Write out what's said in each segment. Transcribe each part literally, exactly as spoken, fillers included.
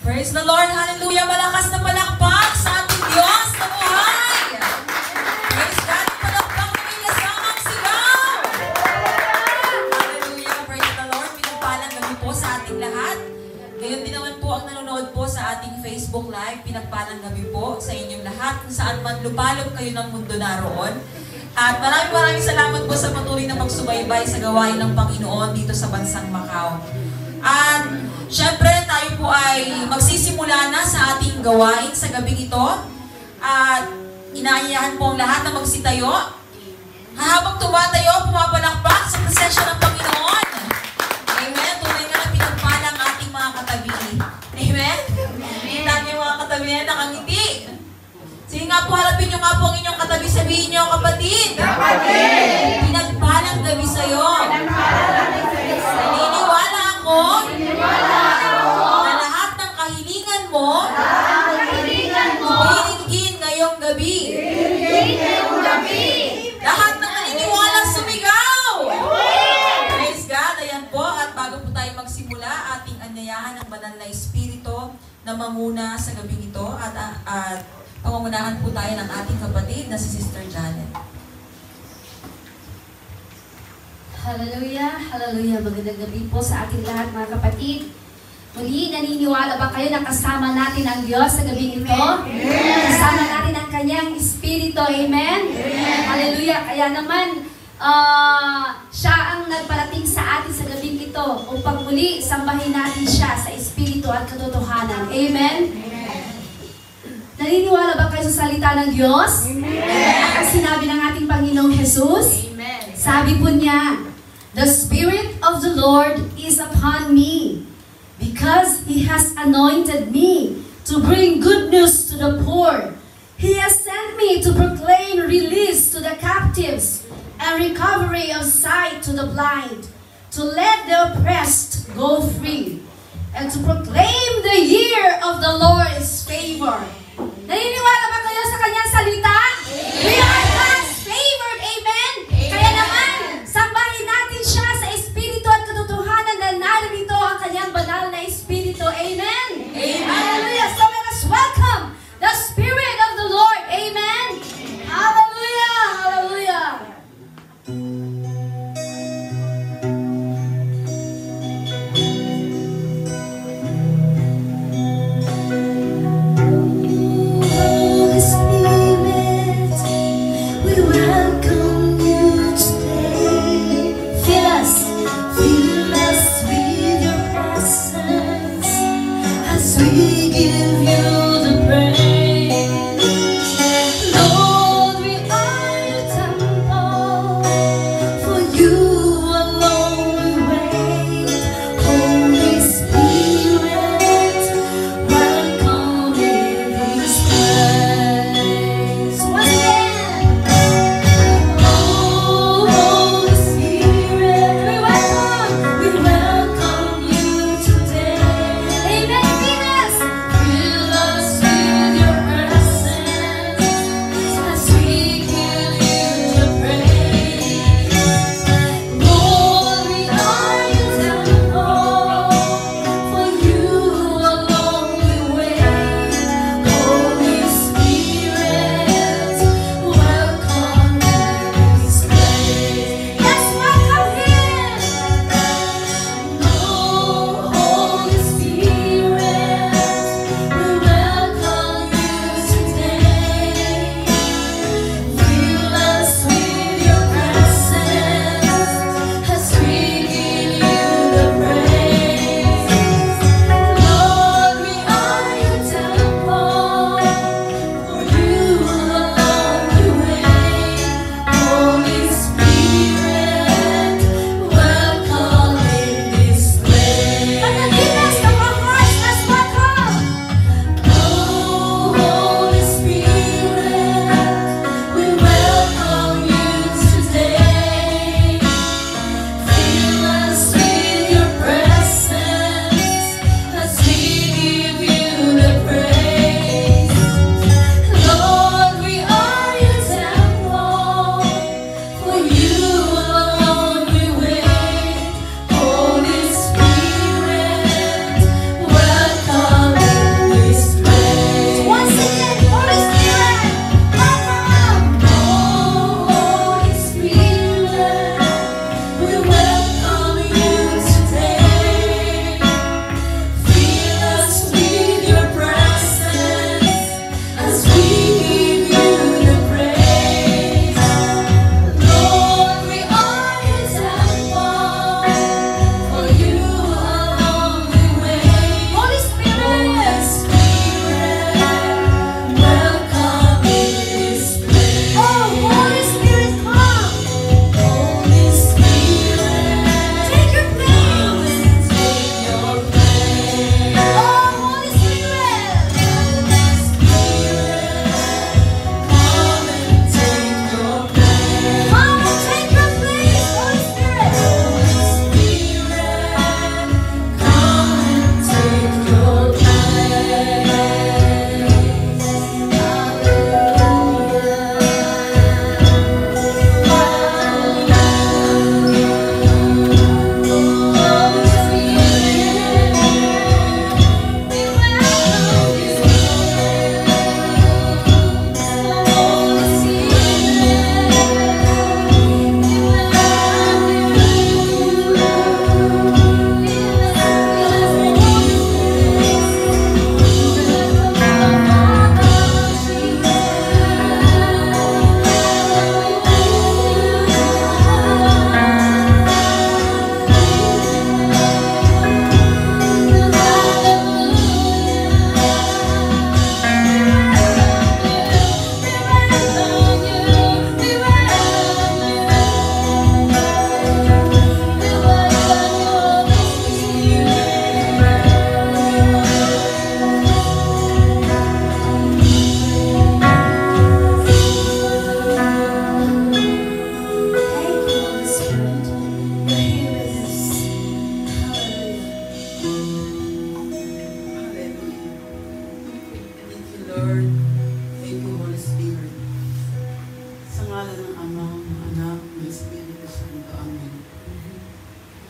Praise the Lord. Hallelujah. Malakas na palakpak sa ating Diyos na buhay. Praise God. Palakpak na may kasamang sigaw. Hallelujah. Praise the Lord. Pinagpalang gabi po sa ating lahat. Ngayon din naman po ang nanonood po sa ating Facebook Live. Pinagpalang gabi po sa inyong lahat. Kung saan man lupalop kayo ng mundo naroon. At maraming maraming salamat po sa patuloy na pagsubaybay sa gawain ng Panginoon dito sa bansang Macau. At syempre tayo po ay magsisimula na sa ating gawain sa gabing ito. At inaayahan po ang lahat na magsitayo. Habang tumatayo, pumapalakpak sa presensya ng Panginoon. Amen. Tunay nga na pinagpalang ating mga katabi. Amen. Kita niyo mga katabi na nakangiti. Sige nga po, harapin niyo nga po ang inyong katabi. Sabihin niyo, kapatid. Kapatid. Pinagpalang gabi sa'yo. Pinagpalang gabi sa'yo. Naniniwala ako. Naniniwala ako. Na lahat ng kahilingan mo. Lahat ng kahilingan mo. Biringgin ngayong gabi. Biringgin ngayong gabi. Lahat ng naniniwala sumigaw. Praise God. Ayan po. At bago po tayo magsimula, ating anyayahan ng banal na Espiritu na mamuna sa gabing ito. At, at pangungunahan po tayo ng ating kapatid na si Sister Janet. Hallelujah, hallelujah. Magandang gabi po sa ating lahat mga kapatid. Muli, naniniwala ba kayo na kasama natin ang Diyos sa gabing ito? Amen. Kasama natin ang Kanyang Espiritu. Amen? Amen. Hallelujah. Kaya naman, uh, siya ang nagparating sa atin sa gabing ito upang muli sambahin natin siya sa Espiritu at katotohanan. Amen? Amen. Naniniwala ba kayo sa salita ng Diyos? Amen. Ang sinabi ng ating Panginoong Jesus? Amen. Sabi po niya, "The Spirit of the Lord is upon me, because He has anointed me to bring good news to the poor. He has sent me to proclaim release to the captives and recovery of sight to the blind, to let the oppressed go free, and to proclaim the year of the Lord's favor." Naniniwala ba kayo sa Kanyang salita? We are God's favored. Amen? Kaya naman, sambahin natin siya sa Espiritu at katotohanan na narito ang Kanyang banal na Espiritu. Amen? Amen. Hallelujah. So let us welcome the Spirit of the Lord. Amen? Hallelujah. Hallelujah. Spirit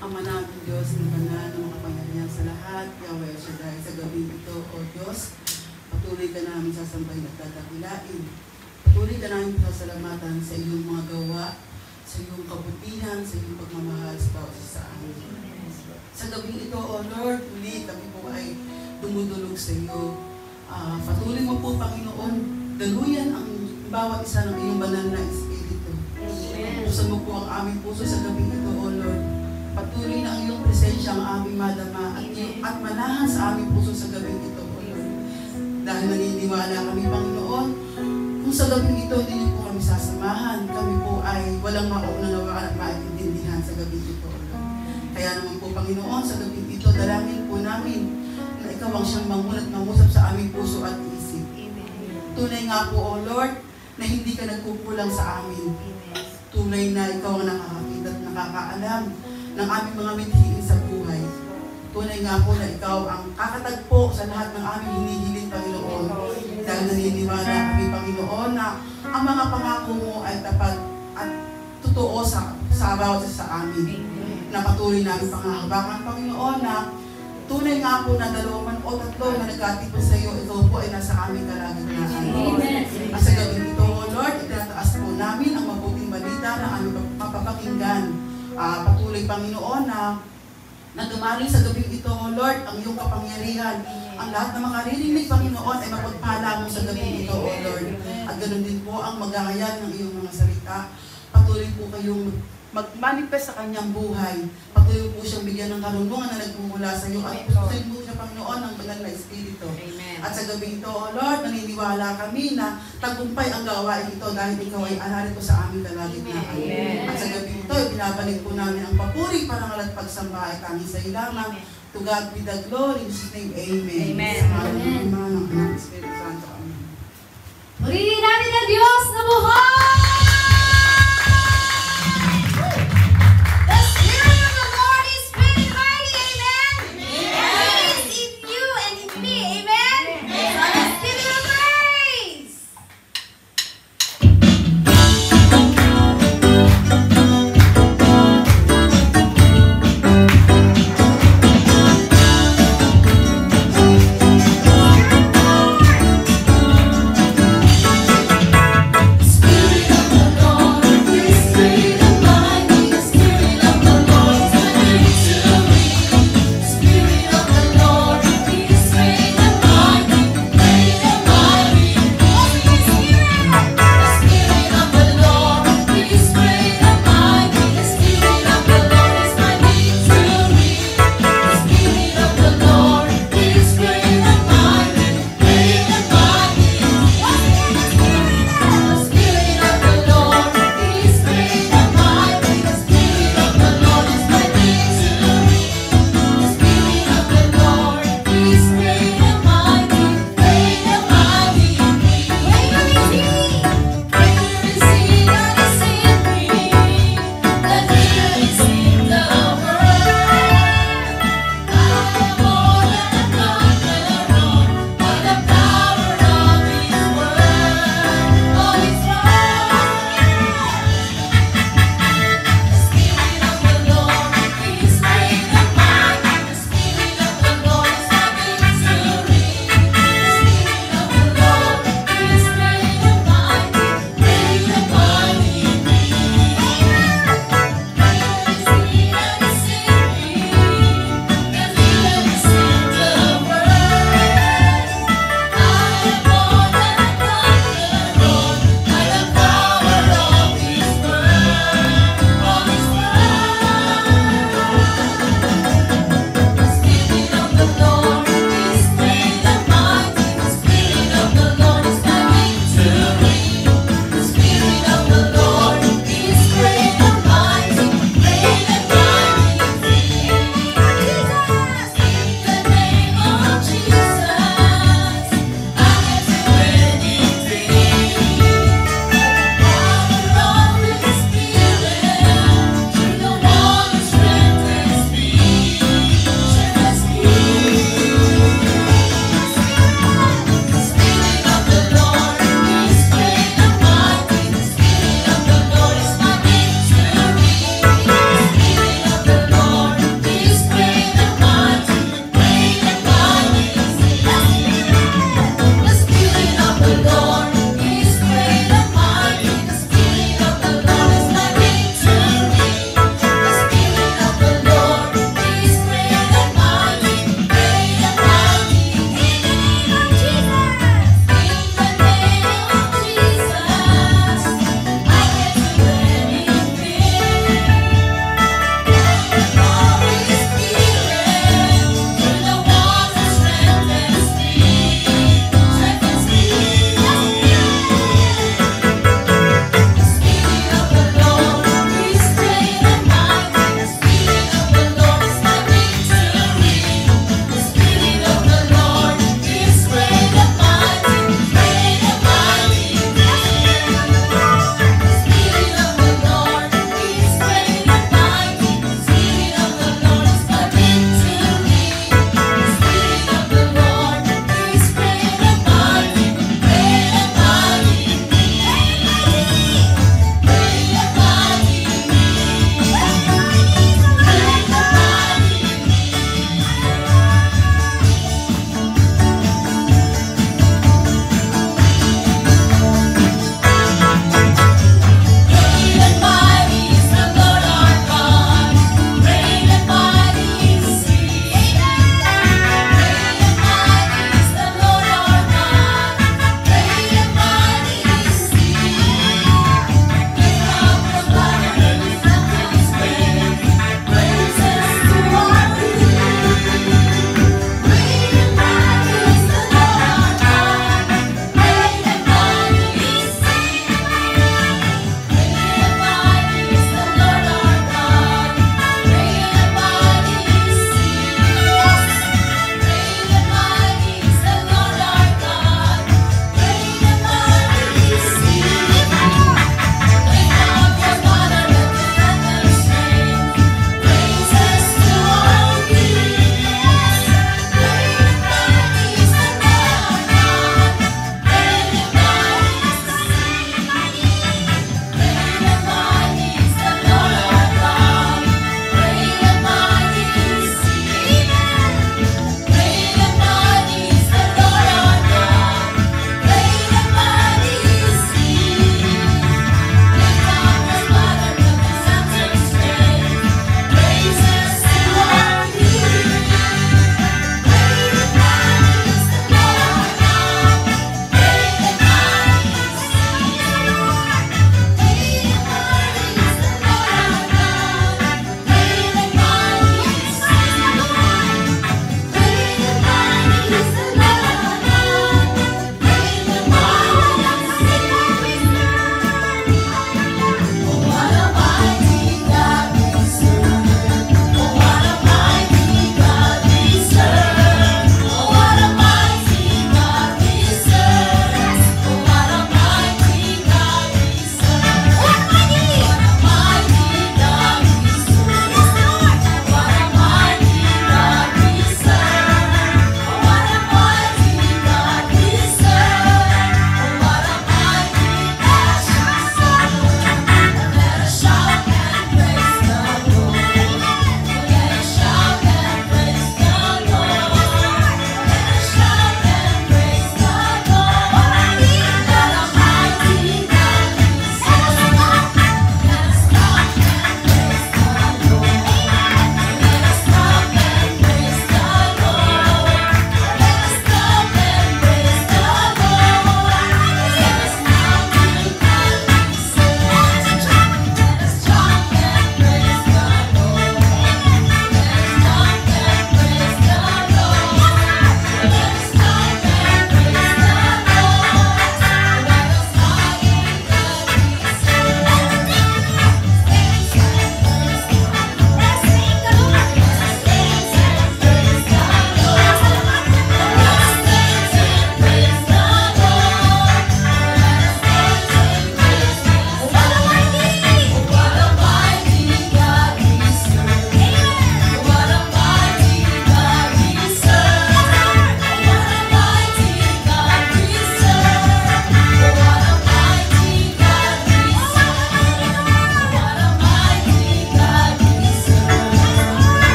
Ama namin Diyos, na banal, na makapangyarihan sa lahat, Yahweh Shaddai, sa gabi ito, O Diyos, patuloy ka namin sasambahin at dadakilain. Patuloy ka namin sasalamatan sa iyong mga gawa, sa iyong kabutihan, sa iyong pagmamahal sa bawat isa sa amin. Sa gabi ito, O Lord, muli kami po ay dumudulog sa iyo. Uh, patuloy mo po, Panginoon, daluyan ang bawat isa ng iyong banal na Espiritu. Buksan mo po ang aming puso sa gabi ito, O Lord. Patuloy na ang iyong presensya ang aming madama at, at manahan sa aming puso sa gabi ito, O Lord. Dahil naniniwala kami, Panginoon, kung sa gabi ito hindi niyo po kami sasamahan, kami po ay walang maunawaan at maintindihan sa gabi ito, O Lord. Kaya naman po, Panginoon, sa gabi ito, dalangin po namin na ikaw ang siyang mangulat mangusap sa aming puso at isip. Tunay nga po, O Lord, na hindi ka nagkukulang sa amin. Tunay na ikaw ang nakakakita at nakakaalam ng aming mga mithiin sa buhay. Tunay nga po na ikaw ang kakatagpo sa lahat ng aming hinihiling, Panginoon. Dahil naniniwala kami, Panginoon, na ang mga pangako mo ay tapat at totoo sa, sa bawat sa amin. Na patuloy namin pangahabakan, Panginoon, na tunay nga po na dalawa o tatlo na nagkatipon sa iyo, ikaw po ay nasa aming kalagitnaan. Amen. At sa gawin ito, O Lord, itinataas po namin ang mabuting balita na aming mapapakinggan. Uh, patuloy, Panginoon, na na dumaling sa gabi ito, O Lord, ang iyong kapangyarihan. Ang lahat na makaririnig, Panginoon, ay mapagpala mo sa gabi ito, O Lord. At ganoon din po ang maghahayag ng iyong mga salita. Patuloy po kayong mag-manifest sa kanyang buhay. Patuloy po siyang bigyan ng karunungan na nagmumula sa iyo. At patuloy po siya, Panginoon, ng banal na Espiritu. At sa gabi ito, O Lord, naniniwala kami na tagumpay ang gawain ito dahil ikaw ay alarit po sa aming kalagitnaan. At sa gabi ito, binabalik po namin ang papuri, parangal at pagsamba ay tanging sa iyo lamang. To God be the glory. In Jesus' name, Amen. Amen. Sa mga ng Ama, ng Anak, ng Espiritu Santo. Amen. Purihin natin ang Diyos na buhay! The Spirit of the Lord is really mighty, amen? He is in you and in me, amen? So let's give Him a praise! Spirit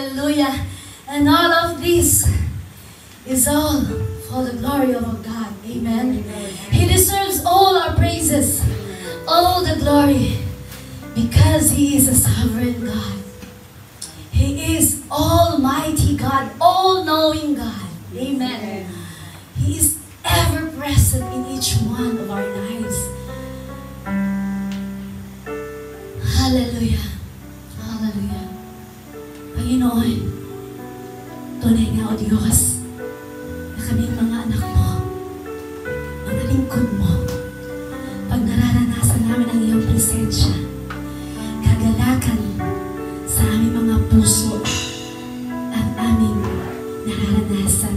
Hallelujah. And all of this is all for the glory of our God. Amen. He deserves all our praises, all the glory, because He is a sovereign God. He is Almighty God, all-knowing God. Amen. He is ever present in each one of our lives. Hallelujah. Hallelujah. Panginoon, tunay nga o Diyos, na kaming mga anak mo, mga lingkod mo, pag nararanasan namin ang iyong presensya, kagalakan sa aming mga puso at aming nararanasan.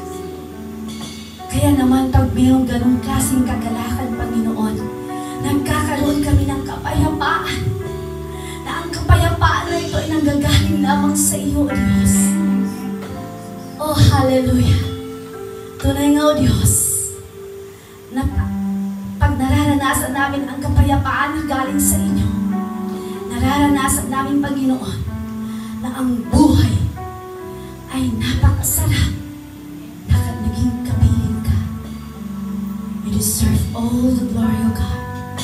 Kaya naman pag mayroong ganong klaseng kagalakan, Panginoon, nagkakaroon kami ng kapayapaan, na ang kapayapaan na ito ay nanggagaling lamang sa iyo, O Diyos. Oh, hallelujah. Tunay nga, O Diyos, na pag nararanasan namin ang kapayapaan na galing sa inyo, nararanasan namin, Panginoon, na ang buhay ay napakasarap na naging kapiling ka. You deserve all the glory, O God.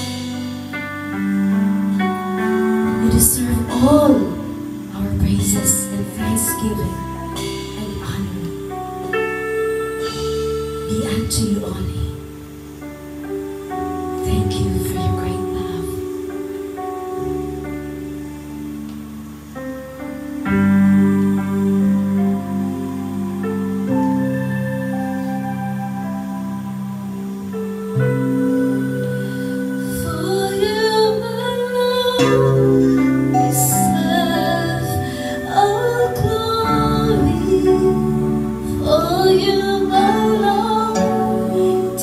You deserve all our praises and thanksgiving and honor. Be unto you only. Thank you for your great love. For you alone deserve all glory. For you alone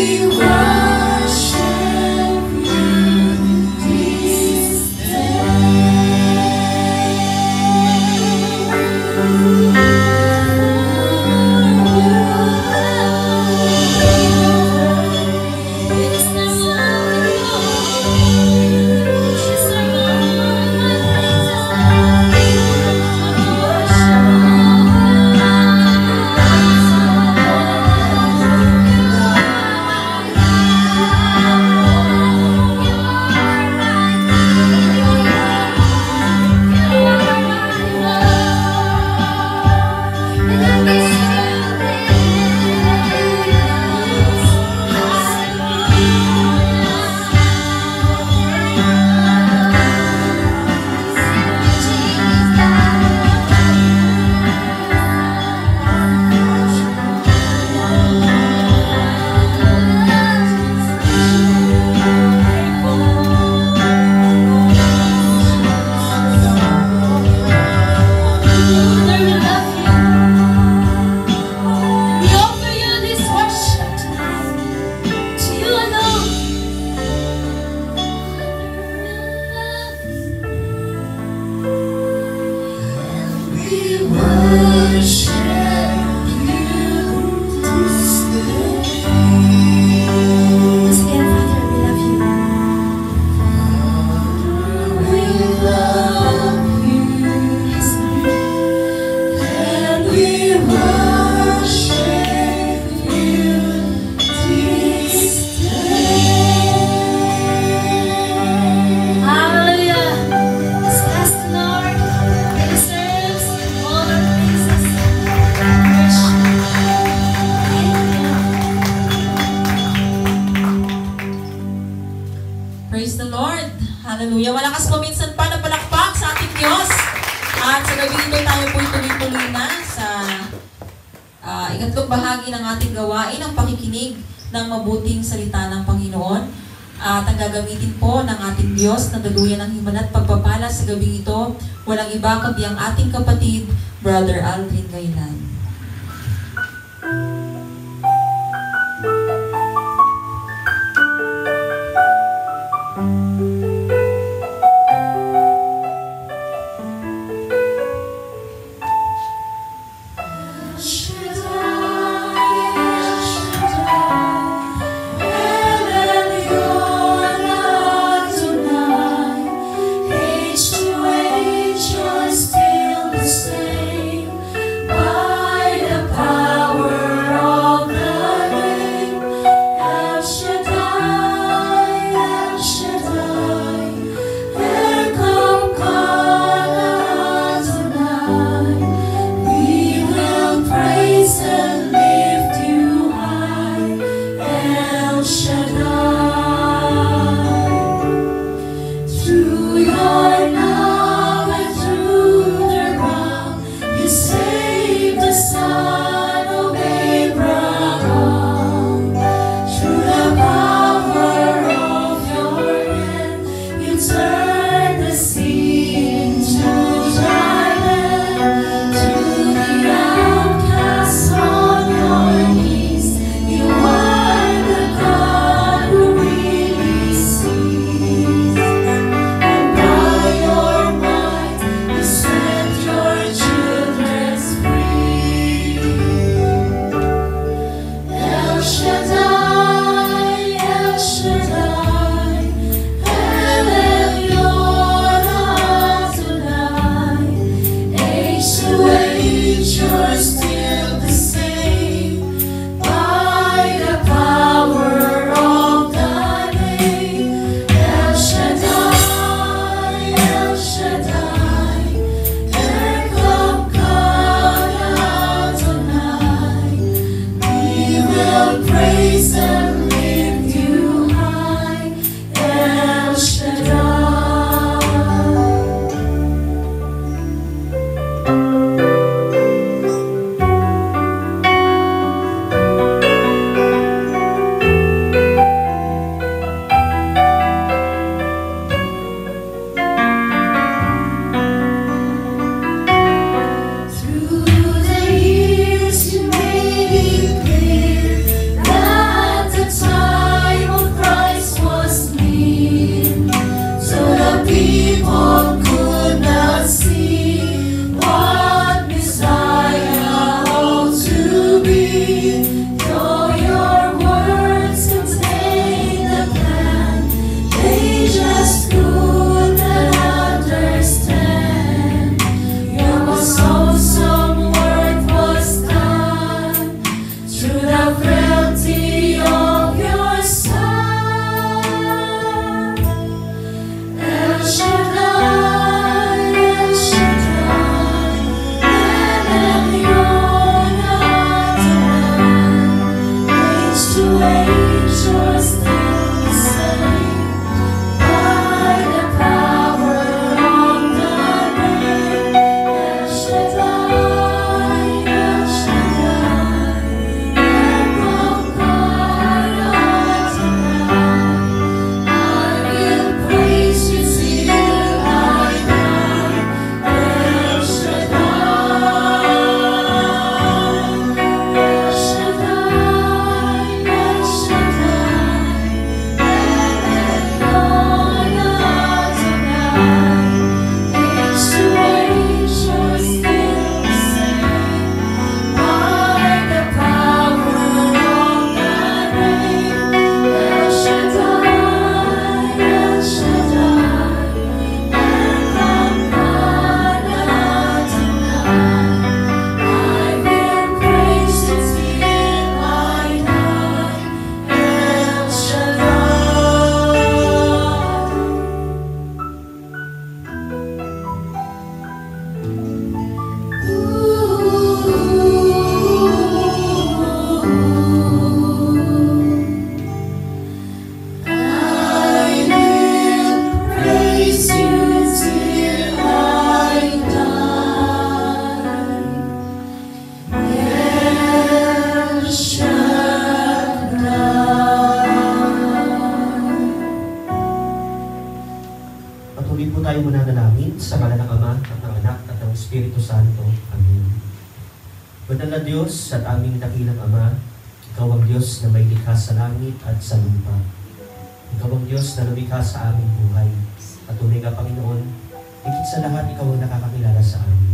Praise the Lord. Hallelujah. Malakas kuminsan pa na palakpak sa ating Diyos. At sa gabi ito tayo po'y tuloy-tuloy na sa uh, ikatlong bahagi ng ating gawain, ang pakikinig ng mabuting salita ng Panginoon. At ang gagamitin po ng ating Diyos na daluyan ng himala at pagpapala sa gabi ito, walang iba kundi ang ating kapatid, Brother Aldrin Gailan. Age to age, you're still the same. Why Sa ngalan ng Ama at ng Anak at ng Espiritu Santo. Amen. Banal na Diyos at aming dakilang Ama, Ikaw ang Diyos na may likha sa langit at sa lupa. Ikaw ang Diyos na lumikha sa aming buhay. At tunay nga Panginoon, higit sa lahat Ikaw ang nakakakilala sa amin.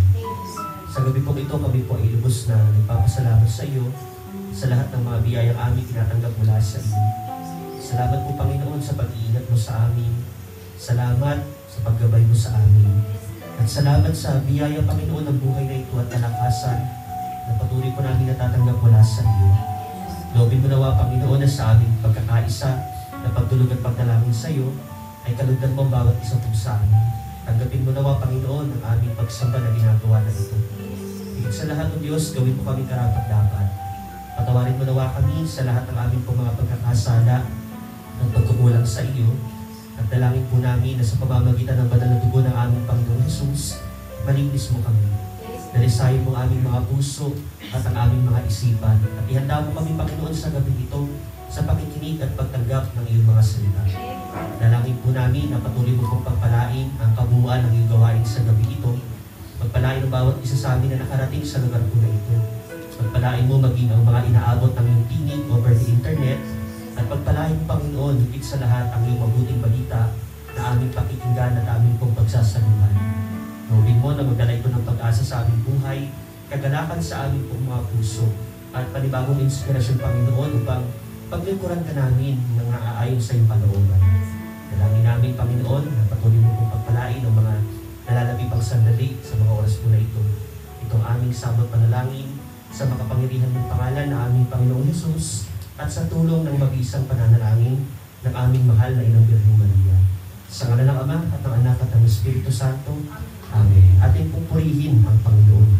Sa gabi po ito, kami po ay lubos na nagpapasalamat sa iyo sa lahat ng mga biyayang aming tinatanggap mula sa iyo. Salamat po Panginoon sa pag-iingat mo sa amin. Salamat sa paggabay mo sa amin. At salamat sa biyaya Panginoon ng buhay na ito at kalakasan na patuloy po namin natatanggap mula sa iyo. Loobin mo nawa Panginoon na sa aming pagkakaisa na pagdulog at pagdalangin sa iyo ay kalugdan mo ang bawat isa po sa amin. Tanggapin mo nawa Panginoon ang aming pagsamba na ginagawa na ito. Higit sa lahat ng Diyos, gawin mo kami karapat-dapat. Patawarin mo nawa kami sa lahat ng aming pong mga pagkakasala ng pagkukulang sa iyo. At dalangin po namin na sa pamamagitan ng banal na dugo ng aming Panginoong Jesus, malinis mo kami. Dalisayin mo aming mga puso at ang aming mga isipan. At ihanda mo kami, Panginoon, sa gabi ito sa pakikinig at pagtanggap ng iyong mga salita. Dalangin po namin na patuloy mo pong pagpalain ang kabuuan ng iyong gawain sa gabi ito. Pagpalain ang bawat isa sa amin na nakarating sa lugar po na ito. Pagpalain mo maging ang mga inaabot ng iyong tinig over the internet. At pagpalain mo, Panginoon, higit sa lahat ang iyong mabuting balita na aming pakikinggan at aming pong pagsasaluhan. Loobin mo na magdala ito ng pag-asa sa aming buhay, kagalakan sa aming pong mga puso, at panibagong inspirasyon, Panginoon, upang paglingkuran ka namin ng naaayon sa iyong kalooban. Dalangin namin, Panginoon, na patuloy mo pong pagpalain ang mga nalalabi pang sandali sa mga oras po na ito. Itong aming sabot panalangin sa makapangyarihan ng pangalan na aming Panginoong Hesus, at sa tulong ng mag-isang pananalangin ng aming mahal na Inang Birheng Maria. Sa ngalan ng Ama at ng Anak at ng Espiritu Santo. Amen. Ating pupurihin ang Panginoon.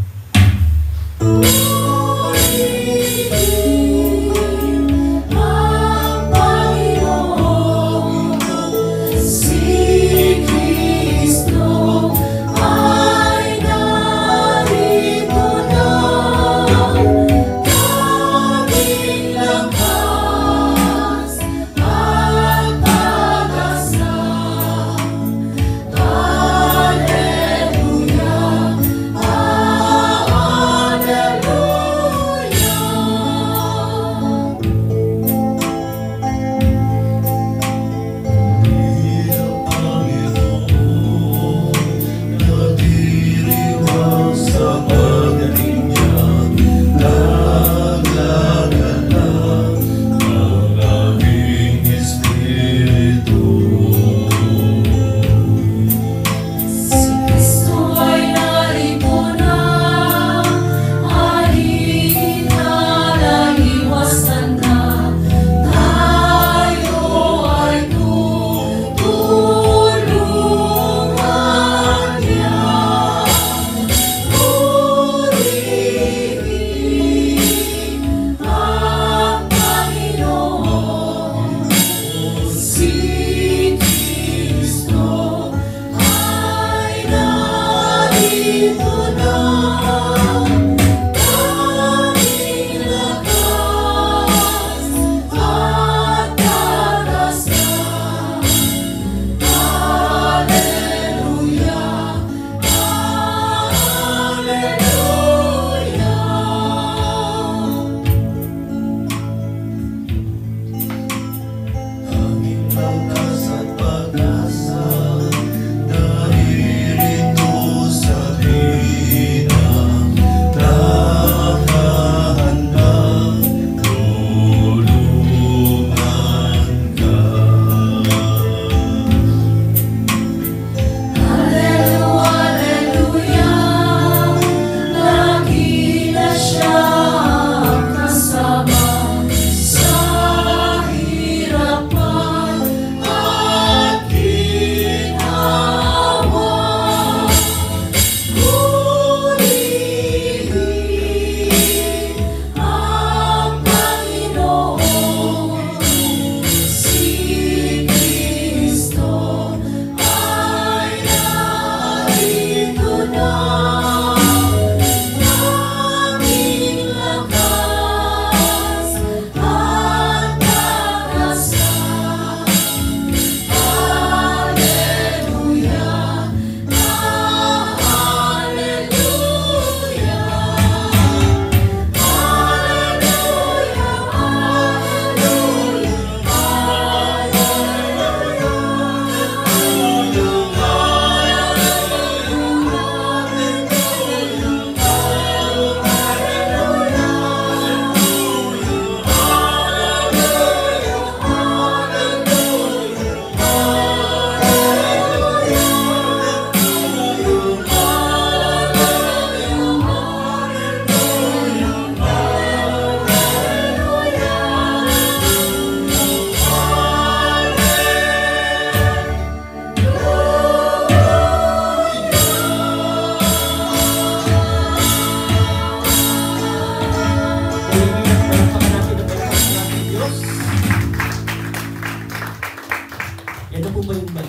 Hallelujah.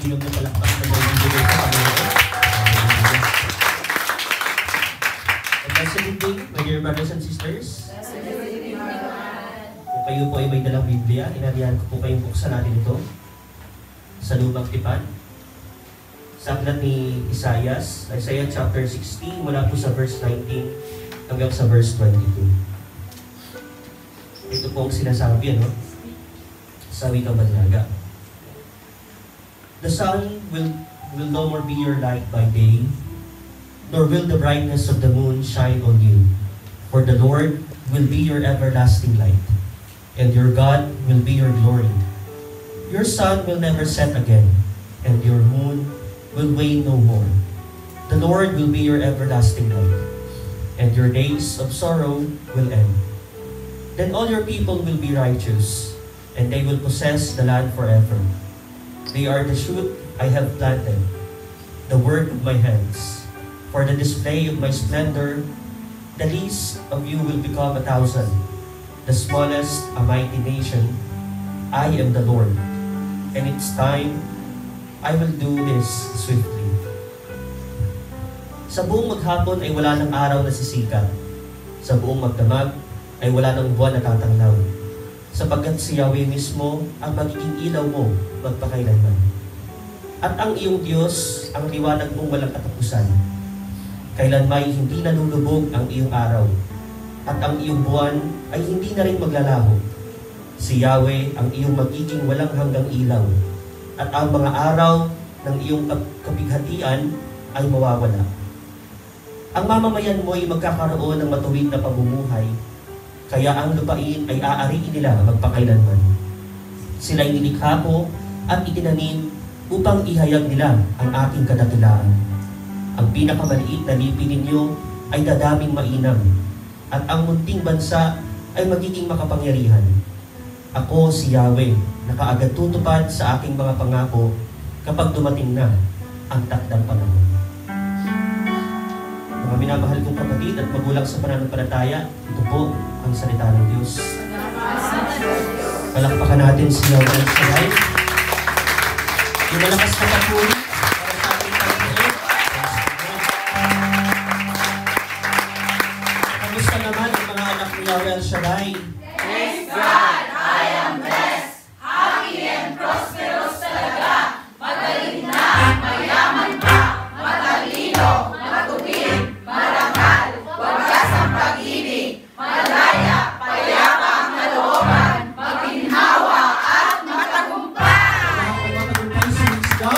inom na palakpak na may bibigay sa Panginoon. And that's a good day, my dear brothers and sisters. Kung kayo po ay may dalang Biblia, inarihan ko po kayong buksan natin ito sa Lumang Tipan. Sa aklat ni Isaias, Isaiah chapter sixteen, mula po sa verse nineteen hanggang sa verse twenty-two. Ito po ang sinasabi, ano? Sa wikang Banyaga. The sun will, will no more be your light by day, nor will the brightness of the moon shine on you. For the Lord will be your everlasting light, and your God will be your glory. Your sun will never set again, and your moon will wane no more. The Lord will be your everlasting light, and your days of sorrow will end. Then all your people will be righteous, and they will possess the land forever. They are the shoot I have planted, the work of my hands. For the display of my splendor, the least of you will become a thousand, the smallest a mighty nation. I am the Lord, and it's time I will do this swiftly. Sa buong maghapon ay wala ng araw na sisikat. Sa buong magdamag ay wala ng buwan na tatanglaw. Sapagkat si Yahweh mismo ang magiging ilaw mo magpakailanman. At ang iyong Diyos ang liwanag mong walang katapusan. Kailanmay hindi nalulubog ang iyong araw. At ang iyong buwan ay hindi na rin maglalaho. Si Yahweh ang iyong magiging walang hanggang ilaw. At ang mga araw ng iyong kapighatian ay mawawala. Ang mamamayan mo ay magkakaroon ng matuwid na pamumuhay, kaya ang lupain ay aariin nila magpakailanman. Sila'y nilikha ko at itinanim upang ihayag nila ang aking kadakilaan. Ang pinakamaliit na lipi ninyo ay dadaming mainam, at ang munting bansa ay magiging makapangyarihan. Ako si Yahweh, nakaagad tutupad sa aking mga pangako kapag dumating na ang takdang panahon. Mga minamahal kong kapatid at magulang sa pananampalataya, ito po ang salita ng Diyos. Palakpakan natin si Yahweh El Shaddai. Yung malakas na papuri para sa ating Panginoon. Kamusta naman ang mga anak ni Yahweh El Shaddai? Thanks God, I am blessed, happy and prosperous talaga. Magaling na, mayaman pa, matalino, matupid, marangal, wagas ang pag-ibig, malaya, payapa ang kalooban, maginhawa at matagumpay. Matagumpay sumisigaw?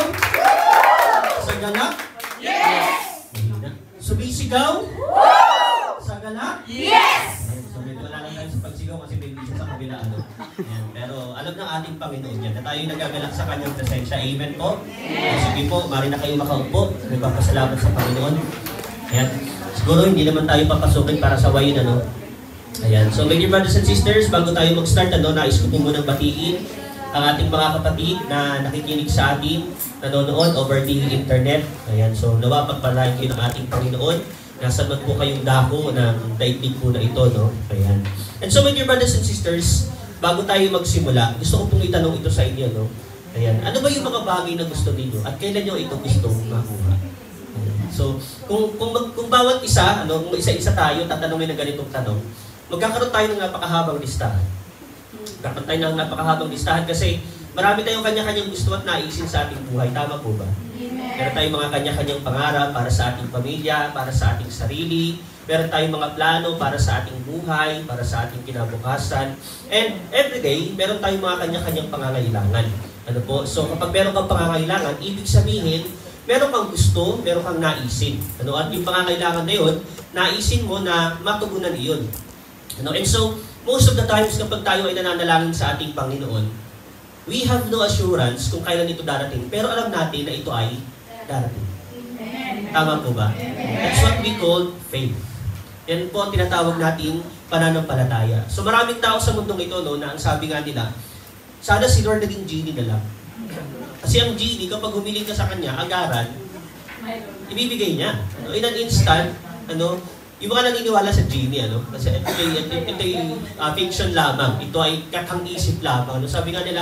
Sa ganap? Yes! Sumisigaw? Sa ganap? Yes! So, medyo wala lang tayo sa pagsigaw kasi may bisa sa kabila ano. Ayan. Pero alam ng ating Panginoon yan na tayo nagagalak sa kanyang presensya. Amen po? Ayan. Sige po, mari na kayo makaupo. Nagpapasalamat sa Panginoon. Ayan. Siguro hindi naman tayo papasukin para sawayin ano. Ayan. So my dear brothers and sisters, bago tayo mag-start ano, nais ko po munang batiin ang ating mga kapatid na nakikinig sa atin, nanonood over the internet. Ayan. So nawa pagpalain kayo ng ating Panginoon. Nasa man po kayong dako ng daigdig po na ito, no? Ayan. And so, my dear brothers and sisters, bago tayo magsimula, gusto ko pong itanong ito sa inyo, no? Ayan. Ano ba yung mga bagay na gusto ninyo? At kailan nyo ito gusto makuha? Ayan. So, kung, kung, mag, kung bawat isa, ano, kung isa-isa tayo, tatanungin ng ganitong tanong, magkakaroon tayo ng napakahabang listahan. Magkakaroon tayo ng napakahabang listahan kasi marami tayong kanya-kanyang gusto at naisin sa ating buhay. Tama po ba? Meron tayong mga kanya-kanyang pangarap para sa ating pamilya, para sa ating sarili. Meron tayong mga plano para sa ating buhay, para sa ating kinabukasan. And everyday, meron tayong mga kanya-kanyang pangangailangan. Ano po? So kapag meron kang pangangailangan, ibig sabihin, meron kang gusto, meron kang naisin. Ano? At yung pangangailangan na yun, naisin mo na matugunan iyon. Ano? And so, most of the times kapag tayo ay nananalangin sa ating Panginoon, we have no assurance kung kailan ito darating. Pero alam natin na ito ay darating. Tama po ba? That's what we call faith. Yan po ang tinatawag natin pananampalataya. So maraming tao sa mundong ito, no, na ang sabi nga nila, sana si Lord naging genie na lang. Kasi ang genie, kapag humiling ka sa kanya, agaran, ibibigay niya. Ano, in an instant, ano, yung mga naniniwala sa genie, ano, kasi ito ay, ito, ito ay uh, fiction lamang. Ito ay kakang-isip lamang. Ano, sabi nga nila,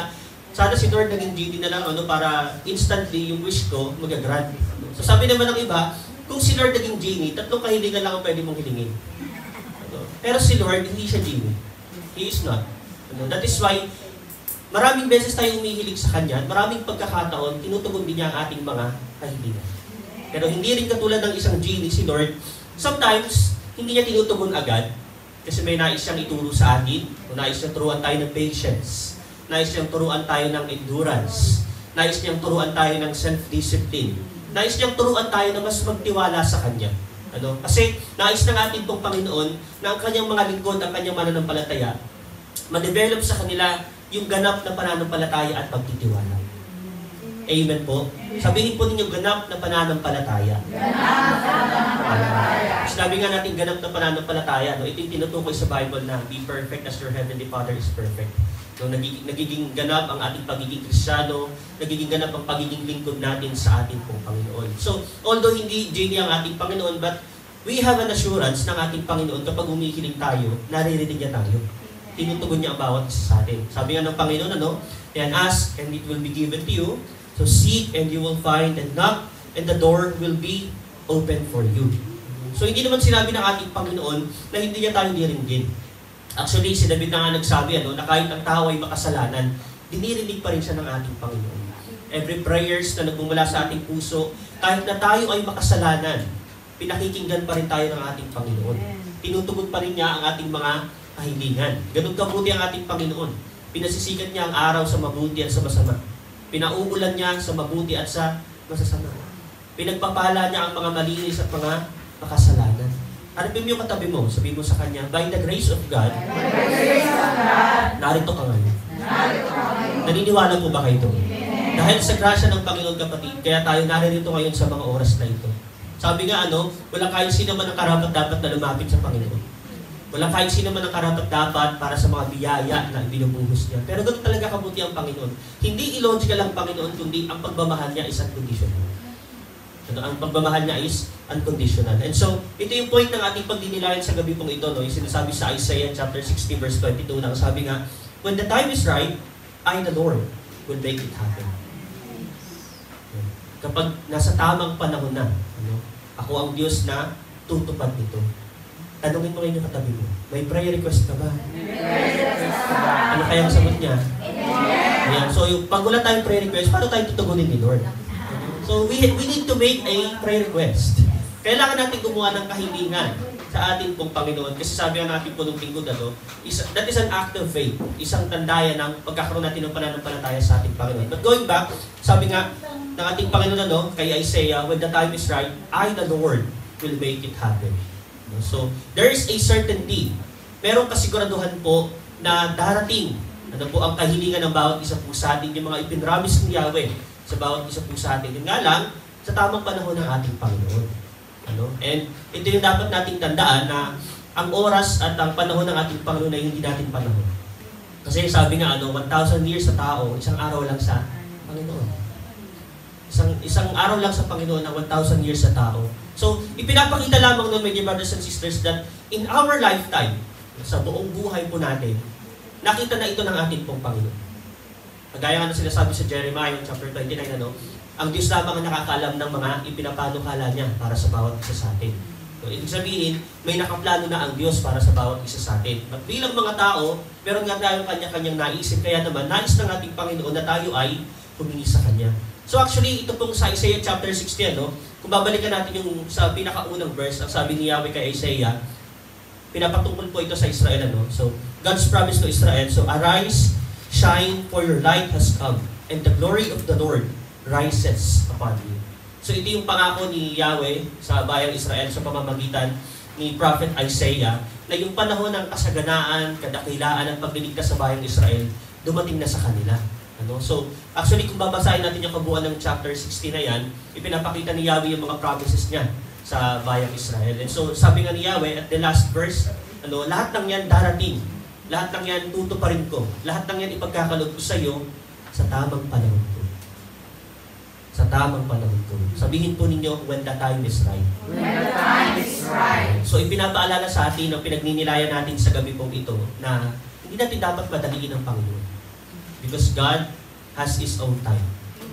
sana si Lord naging genie na lang ano, para instantly yung wish ko mag-grant. So sabi naman ng iba, kung si Lord naging genie, tatlong kahilingan lang ang pwede mong hilingin. Ano? Pero si Lord, hindi siya genie. He is not. Ano? That is why, maraming beses tayo umihilig sa Kanya, maraming pagkakataon, tinutugon din niya ang ating mga kahilingan. Pero hindi rin katulad ng isang genie, si Lord, sometimes, hindi niya tinutugon agad, kasi may nais siyang ituro sa atin, o nais niyang turuan tayo ng patience, nais niyang turuan tayo ng endurance, nais niyang turuan tayo ng self-discipline, nais niyang turuan tayo na mas magtiwala sa Kanya. Ano? Kasi nais ng ating pong Panginoon na ang Kanyang mga lingkod, ang Kanyang mananampalataya, ma-develop sa kanila yung ganap na pananampalataya at pagtitiwala. Amen po. Sabihin po ninyo, ganap na pananampalataya. Ganap na pananampalataya. Sinabi nga natin, ganap na pananampalataya. No? Ito yung tinutukoy sa Bible na, be perfect as your heavenly Father is perfect. No, nagiging, nagiging ganap ang ating pagiging Kristiyano, nagiging ganap ang pagiging lingkod natin sa ating pong Panginoon. So, although hindi genie ang ating Panginoon, but we have an assurance ng ating Panginoon kapag humihiling tayo, naririnig niya tayo. Tinutugon niya ang bawat isa sa atin. Sabi nga ng Panginoon, ano? And ask, and it will be given to you. So seek, and you will find, and knock, and the door will be open for you. So hindi naman sinabi ng ating Panginoon na hindi niya tayo diringgin. Actually, si David na nga nagsabi, ano, na kahit ang tao ay makasalanan, dinirinig pa rin siya ng ating Panginoon. Every prayers na nagmumula sa ating puso, kahit na tayo ay makasalanan, pinakikinggan pa rin tayo ng ating Panginoon. Tinutugon pa rin niya ang ating mga kahilingan. Ganun kabuti ang ating Panginoon. Pinasisikat niya ang araw sa mabuti at sa masama. Pinauulan niya sa mabuti at sa masasama. Pinagpapala niya ang mga malinis at mga makasalanan. Harapin mo yung katabi mo, sabihin mo sa kanya, by the grace of God, narito ka ngayon. Naniniwala po ba kayo ito? Dahil sa grasya ng Panginoon kapatid, kaya tayo naririto ngayon sa mga oras na ito. Sabi nga ano, wala kahit sino man ang karapat dapat na lumapit sa Panginoon. Wala kahit sino man ang karapat dapat para sa mga biyaya na binubuhos niya. Pero ganoon talaga kabuti ang Panginoon. Hindi illogical ang Panginoon, kundi ang pagmamahal niya is unconditional. Ano, ang pagmamahal niya is unconditional. And so, ito yung point ng ating pagdinilayan sa gabi pong ito. No? Yung sinasabi sa Isaiah chapter sixty verse twenty-two na sabi nga, when the time is right, I, the Lord, will make it happen. Kapag nasa tamang panahon na, ano, ako ang Diyos na tutupad nito. Tanungin mo ngayon yung katabi mo, may prayer request ka ba? Ano kaya ang sagot niya? Ayan. So, yung, pag wala tayong prayer request, paano tayo tutugunin ni Lord? So, we, we need to make a prayer request. Kailangan natin gumawa ng kahilingan sa ating pong Panginoon. Kasi sabi nga natin po nung lingkod na to, is, that is an act of faith. Isang tandaya ng pagkakaroon natin ng pananampalataya sa ating Panginoon. But going back, sabi nga ng ating Panginoon ano, kay Isaiah, when the time is right, I, the Lord, will make it happen. So, there is a certainty. Merong kasiguraduhan po na darating ano po ang kahilingan ng bawat isa po sa atin, yung mga ipinramis ng Yahweh sa bawat isa po sa atin. Yun nga lang, sa tamang panahon ng ating Panginoon. Ano? And ito yung dapat nating tandaan na ang oras at ang panahon ng ating Panginoon ay hindi natin panahon. Kasi sabi nga, ano, one thousand years sa tao, isang araw lang sa Panginoon. Isang, isang araw lang sa Panginoon na one thousand years sa tao. So, ipinapakita lamang nun, my dear brothers and sisters, that in our lifetime, sa buong buhay po natin, nakita na ito ng ating pong Panginoon. Kagaya nga na sinasabi sa Jeremiah chapter twenty-nine, ano, ang Diyos lamang ang nakakaalam ng mga ipinapanukala niya para sa bawat isa sa atin. So, ibig sabihin, may nakaplano na ang Diyos para sa bawat isa sa atin. At bilang mga tao, meron nga tayong kanya-kanyang naisip, kaya naman, nais ng ating Panginoon na tayo ay humingi sa Kanya. So actually, ito pong sa Isaiah chapter sixty, ano, kung babalikan natin yung sa pinakaunang verse, ang sabi ni Yahweh kay Isaiah, pinapatungkol po ito sa Israel, ano. So, God's promise to Israel, so, arise, shine, for your light has come, and the glory of the Lord rises upon you. So, ito yung pangako ni Yahweh sa bayang Israel sa pamamagitan ni Prophet Isaiah, na yung panahon ng kasaganaan, kadakilaan, at pagliligtas sa bayang Israel, dumating na sa kanila. Ano? So, actually, kung babasahin natin yung kabuuan ng chapter sixty na yan, ipinapakita ni Yahweh yung mga promises niya sa bayang Israel. And so, sabi nga ni Yahweh at the last verse, ano, lahat ng yan darating. Lahat ng yan tutuparin ko. Lahat ng yan ipagkakaloob ko sa iyo sa tamang panahon ko. Sa tamang panahon ko. Sabihin po ninyo, when the time is right. When the time is right. So, ipinapaalala sa atin ang pinagninilayan natin sa gabi pong ito na hindi natin dapat madaliin ang Panginoon. Because God has His own time.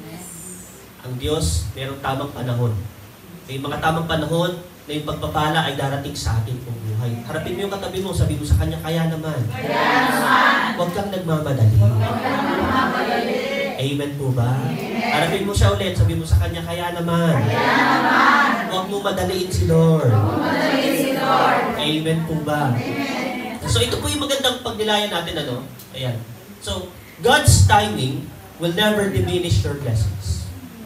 Ang Diyos, mayroong tamang panahon. May mga tamang panahon na yung pagpapala ay darating sa ating pong buhay. Harapin mo yung katabi mo, sabi mo sa kanya, kaya naman. Kaya naman. Huwag kang nagmamadali. Huwag kang nagmamadali. Amen po ba? Amen. Harapin mo siya ulit, sabi mo sa kanya, kaya naman. Kaya naman. Huwag mo madaliin si Lord. Huwag mo madaliin si Lord. Amen po ba? Amen. So ito po yung magandang pagnilayan natin, ano? Ayan. So, God's timing will never diminish your blessings.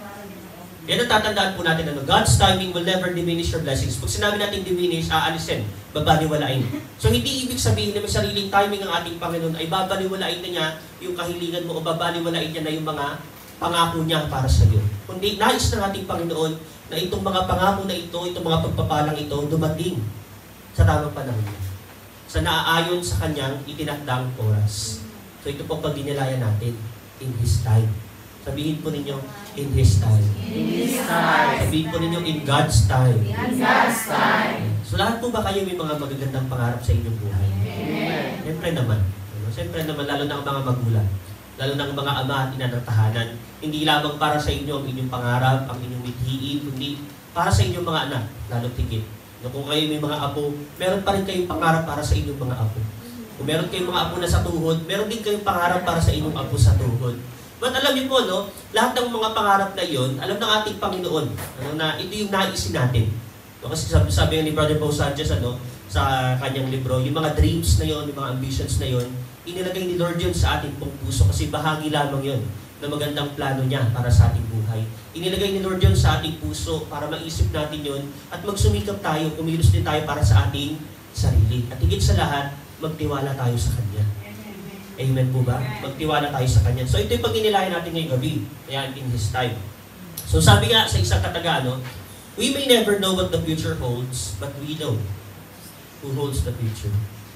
Yan ang tatandaan po natin, ano? God's timing will never diminish your blessings. Pag sinabi natin diminish, aalisin, babaliwalain. So, hindi ibig sabihin na may sariling timing ang ating Panginoon ay babaliwalain na niya yung kahilingan mo o babaliwalain niya na yung mga pangako niya para sa iyo. Kundi nais ng ating Panginoon na itong mga pangako na ito, itong mga pagpapalang ito, dumating sa tamang panahon niya. Sa naaayon sa kanyang itinakdang oras. So, ito po pagdinilayan natin in His time. Sabihin po ninyo, in His time. In His time. Sabihin po ninyo, in God's time. In God's time. So lahat po ba kayo may mga magagandang pangarap sa inyong buhay? Amen. Siyempre naman. Siyempre naman, lalo na ang mga magulang. Lalo na ang mga ama at ina ng tahanan. Hindi lamang para sa inyo ang inyong pangarap, ang inyong mithiin, kundi para sa inyong mga anak, lalo tigit. Kung kayo may mga apo, meron pa rin kayong pangarap para sa inyong mga apo. Kung meron kayong mga apo na sa tuhod, meron din kayong pangarap para sa inyong apo sa tuhod. But alam niyo po, no, lahat ng mga pangarap na iyon, alam ng ating Panginoon, ano, na ito yung naisin natin. No, kasi sabi, sabi ni Brother Paul Sanchez, ano, sa kanyang libro, yung mga dreams na yon, yung mga ambitions na yon, inilagay ni Lord yun sa ating pong puso kasi bahagi lamang yun na magandang plano niya para sa ating buhay. Inilagay ni Lord yun sa ating puso para maisip natin yun at magsumikap tayo, kumilos din tayo para sa ating sarili. At higit sa lahat, magtiwala tayo sa Kanya. Amen po ba? Magtiwala tayo sa Kanya. So ito yung pag-inilayan natin ngayong gabi. Ayan, in His time. So sabi nga sa isang kataga, ano, we may never know what the future holds, but we know who holds the future.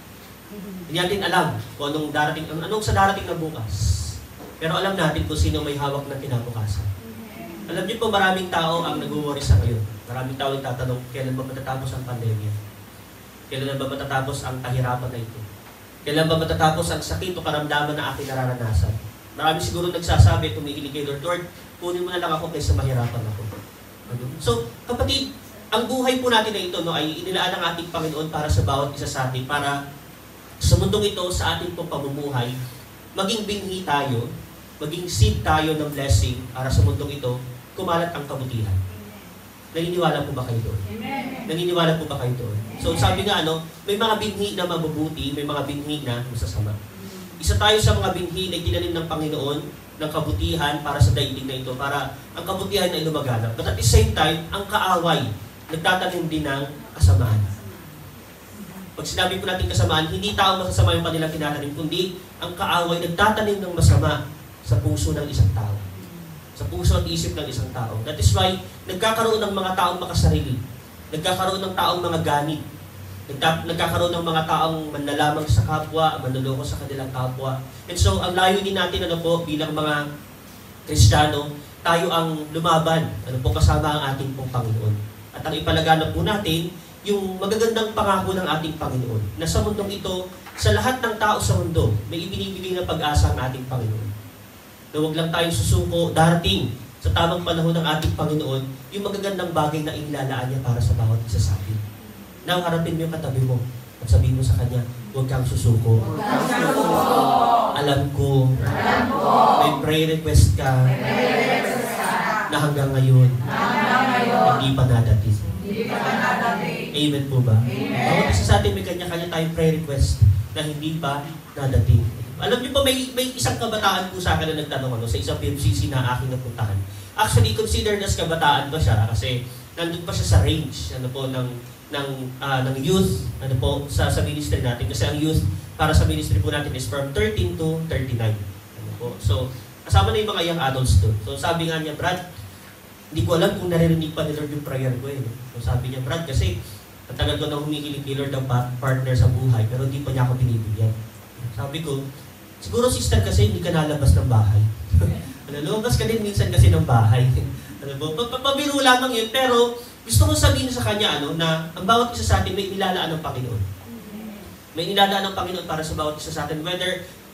Hindi natin alam kung anong darating, anong sa darating na bukas. Pero alam natin kung sino may hawak ng kinabukasan. Alam niyo po, maraming tao ang nag-worry sa ngayon. Maraming tao nagtatanong, kailan ba matatapos ang pandemya? Kailan ba matatapos ang kahirapan na ito? Kailan ba matatapos ang sakit o karamdaman na aking nararanasan? Marami siguro nagsasabi, tumihilig kay Lord, Lord, kunin mo na lang ako kaysa mahirapan ako. So, kapatid, ang buhay po natin na ito, no, ay inilaan ng ating Panginoon para sa bawat isa sa atin, para sa mundong ito, sa ating pong pamumuhay, maging binhi tayo, maging seed tayo ng blessing para sa mundong ito, kumalat ang kabutihan. Naniniwala po ba kayo doon? Amen. Naniniwala po ba kayo doon? So sabi nga, ano, may mga binhi na mabubuti, may mga binhi na masasama. Isa tayo sa mga binhi na itinanim ng Panginoon ng kabutihan para sa daigdig na ito, para ang kabutihan ay lumaganap. But at the same time, ang kaaway, nagtatanim din ng kasamaan. Pag sinabi po natin kasamaan, hindi tao masasama yung kanilang tinatanim, kundi ang kaaway nagtatanim ng masama sa puso ng isang tao. Sa puso at isip ng isang tao. That is why, nagkakaroon ng mga taong makasarili. Nagkakaroon ng taong mga ganit. Nagka, nagkakaroon ng mga taong manlalamang sa kapwa, manluloko sa kanilang kapwa. And so, ang layunin natin, ano po, bilang mga Kristiyano, tayo ang lumaban, ano po, kasama ang ating pong Panginoon. At ang ipalaganap po natin, yung magagandang pangako ng ating Panginoon, na sa mundong ito, sa lahat ng tao sa mundo, may ibinibigay na pag-asa ang ating Panginoon. Na huwag lang tayong susuko, darating sa tamang panahon ng ating Panginoon, yung magagandang bagay na inilalaan niya para sa bawat isa sa atin. Now, harapin mo yung katabi mo at sabihin mo sa kanya, huwag kang susuko. Huwag kang susuko. Alam ko, Alam ko. may prayer request ka May request ka. na hanggang ngayon, Na hanggang ngayon. hindi pa nadating. Hindi pa nadating. Amen po ba? Amen. Bawat isa sa atin may kanya-kanya tayong prayer request na hindi pa nadating. Alam niyo po, may, may isang kabataan po sa akin na nagtanong ano, sa isang P M C C na aking napuntahan. Actually, consider nas kabataan pa siya kasi nandun pa siya sa range ano po, ng, ng, uh, ng youth ano po, sa, sa ministry natin. Kasi ang youth para sa ministry po natin is from thirteen to thirty-nine. Ano po. So, kasama na yung mga young adults doon. So, sabi nga niya, Brad, hindi ko alam kung naririnig pa ni Lord yung prayer ko eh. So, sabi niya, Brad, kasi matagal ko na humikilig ni Lord ng partner sa buhay pero hindi pa niya ako binibigyan. Sabi ko, siguro sister kasi hindi ka nalabas ng bahay. Ano, lumabas ka din minsan kasi ng bahay. Ano po, pabiro lamang yun, pero gusto ko sabihin sa kanya ano, na ang bawat isa sa atin may nilalaan ng Panginoon. May nilalaan ng Panginoon para sa bawat isa sa atin, whether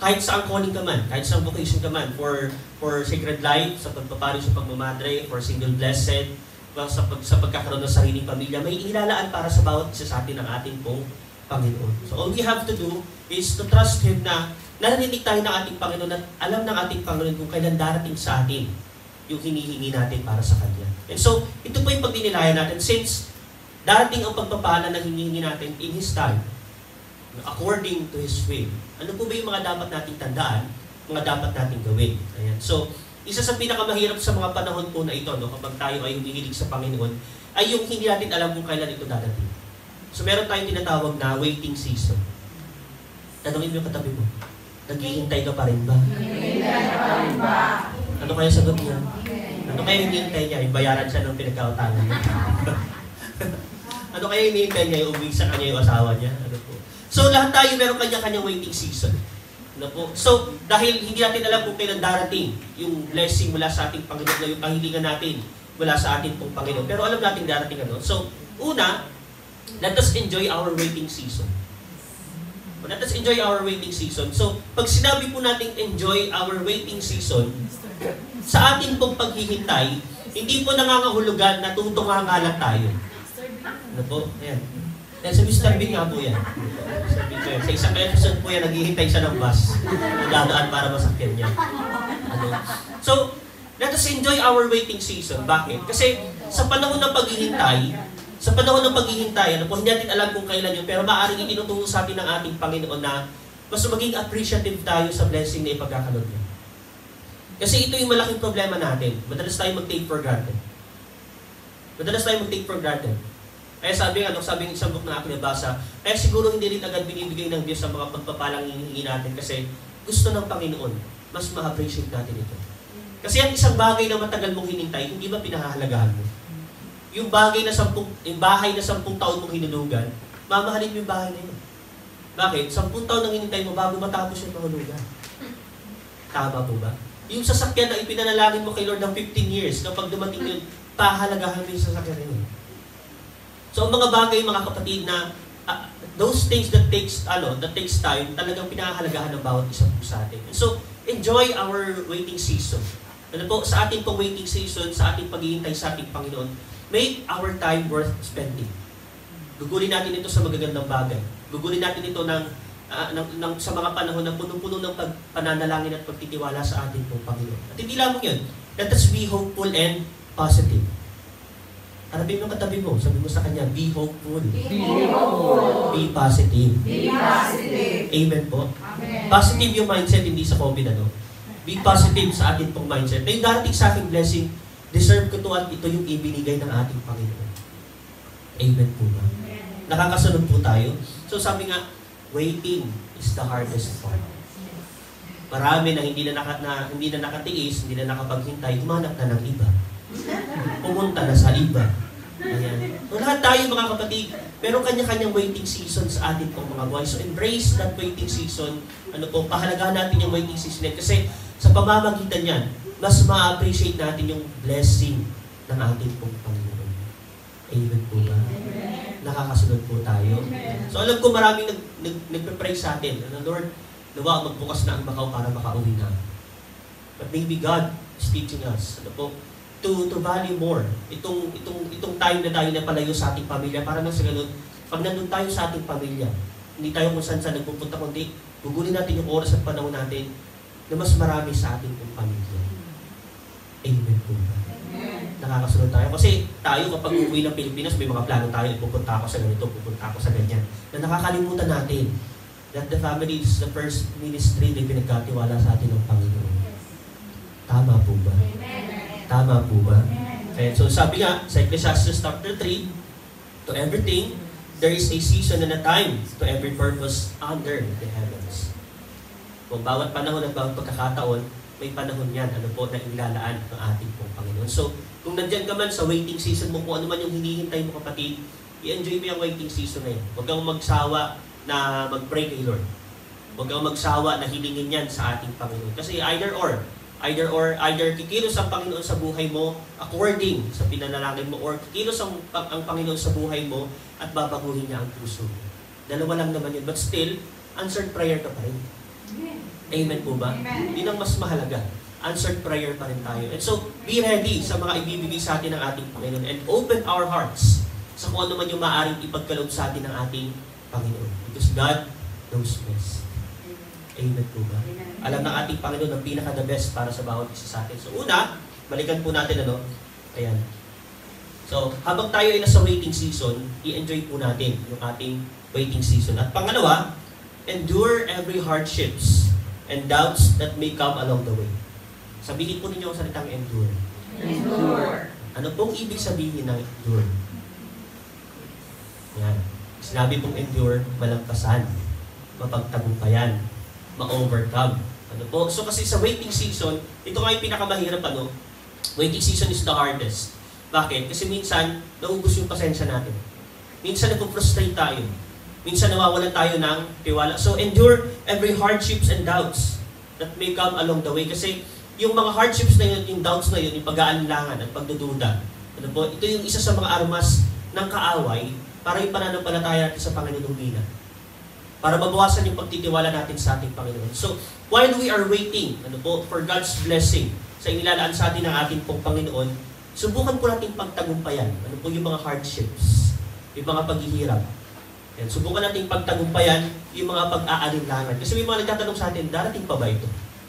kahit saan calling ka man, kahit saan vocation ka man, for for sacred life, sa pagpapari sa pagmamadre, for single blessed, sa, pag, sa pagkakaroon ng sariling pamilya, may inilalaan para sa bawat isa sa atin ng ating pong Panginoon. So all we have to do is to trust Him na narinig tayo ng ating Panginoon at alam ng ating Panginoon kung kailan darating sa atin yung hinihingi natin para sa Kanya. And so, ito po yung pagdinilayan natin since darating ang pagpapala na hinihingi natin in His time, according to His will. Ano po ba yung mga dapat nating tandaan, mga dapat nating gawin? Ayan. So, isa sa pinakamahirap sa mga panahon po na ito, no, kapag tayo ay humihilig sa Panginoon, ay yung hindi natin alam kung kailan ito darating. So, meron tayong tinatawag na waiting season. Tanungin mo yung katabi mo, naghihintay ka pa rin ba? Naghihintay ka pa rin ba? Ano kaya sagot niya? Ano kaya hinihintay niya? Ibayaran siya ng pinagkautangan niya. Ano kaya hinihintay niya? Umuwi sa kanya yung asawa niya? Ano po? So, lahat tayo meron kanya-kanyang waiting season. Ano po? So, dahil hindi natin alam kung kailan darating yung blessing mula sa ating Panginoon na yung kahilingan natin mula sa ating pong Panginoon. Pero alam natin darating ano. So, una, let us enjoy our waiting season. Let us enjoy our waiting season. So, pag sinabi po natin enjoy our waiting season, sa ating pong paghihintay, hindi po nangangahulugan na tutungangalan tayo. Ano po? Ayan. Dahil sa Mister Bean nga po yan. Sabi ko yan. Sa isang episode po yan, naghihintay siya ng bus. Nagdadaan para masakyan niya. Ano? So, let us enjoy our waiting season. Bakit? Kasi sa panahon ng paghihintay, sa panahon ng paghihintay, ano po, hindi natin alam kung kailan yun, pero maaaring itinuturo sa atin ng ating Panginoon na mas maging appreciative tayo sa blessing na ipagkakaloob niya. Kasi ito yung malaking problema natin. Madalas tayo mag-take for granted. Madalas tayo mag-take for granted. Kaya sabi nga, sabi ng isang book na aking nabasa, kaya siguro hindi rin agad binibigay ng Diyos sa mga pagpapalang hinihingi natin kasi gusto ng Panginoon, mas ma-appreciate natin ito. Kasi ang isang bagay na matagal mong hinintay, hindi ba pinahahalagahan mo? Yung bagay na sampung, yung bahay na sampung taon mong hinulugan, mamahalin mo yung bahay na yun. Bakit? Sampung taon nang hinintay mo bago matapos yung mahulugan. Tama po ba? Yung sasakyan na ipinanalangin mo kay Lord ng fifteen years, kapag dumating yun, pahalagahan mo yung sasakyan na yun. So, ang mga bagay, mga kapatid, na uh, those things that takes ano that takes time, talagang pinahahalagahan ng bawat isa po sa atin. And so, enjoy our waiting season. Ano po, sa ating pong waiting season, sa ating paghihintay sa ating Panginoon, make our time worth spending. Gugulin natin ito sa magagandang bagay. Gugulin natin ito ng, uh, ng, ng, sa mga panahon na punong-puno ng pag, pananalangin at pagtitiwala sa ating pong Panginoon. At hindi lamang yun. Let us be hopeful and positive. Harapin mo katabi mo. Sabi mo sa kanya, be hopeful. Be hopeful. Be positive. Be positive. Amen po. Amen. Positive yung mindset, hindi sa COVID, ano? Be positive sa ating pong mindset. Na yung darating sa aking blessing, deserve ko to at ito yung ibinigay ng ating Panginoon. Amen po ba? Nakakasunod po tayo. So sabi nga, waiting is the hardest part. Marami na hindi na, naka, na, hindi na nakatiis, hindi na nakapaghintay, humanap na ng iba. Pumunta na sa iba. Ayan. So lahat tayo mga kapatid, pero kanya-kanyang waiting season sa ating pong mga buhay. So embrace that waiting season. Ano po, pahalagahan natin yung waiting season. Kasi sa pamamagitan yan, mas ma-appreciate natin yung blessing ng ating pong Panginoon. Amen po ba? Nakakasunod po tayo. So alam ko maraming nag, nag, nagpe-pray sa atin. Ano, Lord, nawa magbukas na ang Macau para makauwi na. But maybe God is teaching us, ano po, to to value more. Itong itong itong time na tayo na palayo sa ating pamilya, para nang sa ganun, pag nandun tayo sa ating pamilya, hindi tayo kung saan saan nagpupunta, kundi gugulin natin yung oras at panahon natin na mas marami sa ating pong pamilya. Amen po ba? Nakakasunod tayo. Kasi tayo kapag uuwi ng Pilipinas, may mga plano tayo, pupunta ako sa ganito, pupunta ako sa ganyan. Na nakakalimutan natin that the family is the first ministry na pinagkatiwala sa atin ng Panginoon. Tama po ba? Tama po ba? Okay, so sabi nga sa Ecclesiastes chapter three, to everything, there is a season and a time to every purpose under the heavens. Kung bawat panahon at bawat pagkakataon, may panahon yan, ano po, na ilalaan ng ating pong Panginoon. So, kung nandyan ka man sa waiting season mo, kung ano man yung hinihintay mo kapatid, i-enjoy mo yung waiting season na yun. Huwag kang magsawa na mag-pray kay Lord. Huwag kang magsawa na hilingin yan sa ating Panginoon. Kasi either or, either or, either kikilos ang Panginoon sa buhay mo according sa pinanalangin mo, or kikilos ang, ang Panginoon sa buhay mo at babaguhin niya ang puso mo. Dalawa lang naman yun. But still, answered prayer ka pa rin. Amen po ba? Amen. Yun ang mas mahalaga. Answered prayer pa rin tayo. And so, be ready sa mga ibibigay sa atin ng ating Panginoon and open our hearts sa kung ano man yung maaaring ipagkaloob sa atin ng ating Panginoon. Because God knows best. Amen po ba? Alam ng ating Panginoon ang pinaka-the best para sa bawat isa sa atin. So una, balikan po natin ano, ayan. So, habang tayo ay nasa waiting season, i-enjoy po natin yung ating waiting season. At pangalawa, endure every hardships and doubts that may come along the way. Sabihin po ninyo ang salitang endure. Endure. Ano pong ibig sabihin ng endure? Yan. Sinabi pong endure, malampasan, mapagtagumpayan, ma-overcome. Ano po? So kasi sa waiting season, ito nga yung pinakamahirap ano, waiting season is the hardest. Bakit? Kasi minsan, naubos yung pasensya natin. Minsan nagpo-frustrate tayo. Minsan nawawalan tayo ng tiwala. So endure every hardships and doubts that may come along the way. Kasi yung mga hardships na yun, yung doubts na yun, yung pag-aalinlangan at pagdududa. Ano po? Ito yung isa sa mga armas ng kaaway para yung pananampalataya natin sa Panginoon humina. Para mabawasan yung pagtitiwala natin sa ating Panginoon. So, while we are waiting ano po, for God's blessing sa inilalaan sa atin ng ating pong Panginoon, subukan po natin pagtagumpayan. Ano po yung mga hardships, yung mga paghihirap. Yan, subukan natin pagtagumpayan yung mga pag-aalinlangan. Kasi may mga nagtatanong sa atin, darating pa ba ito?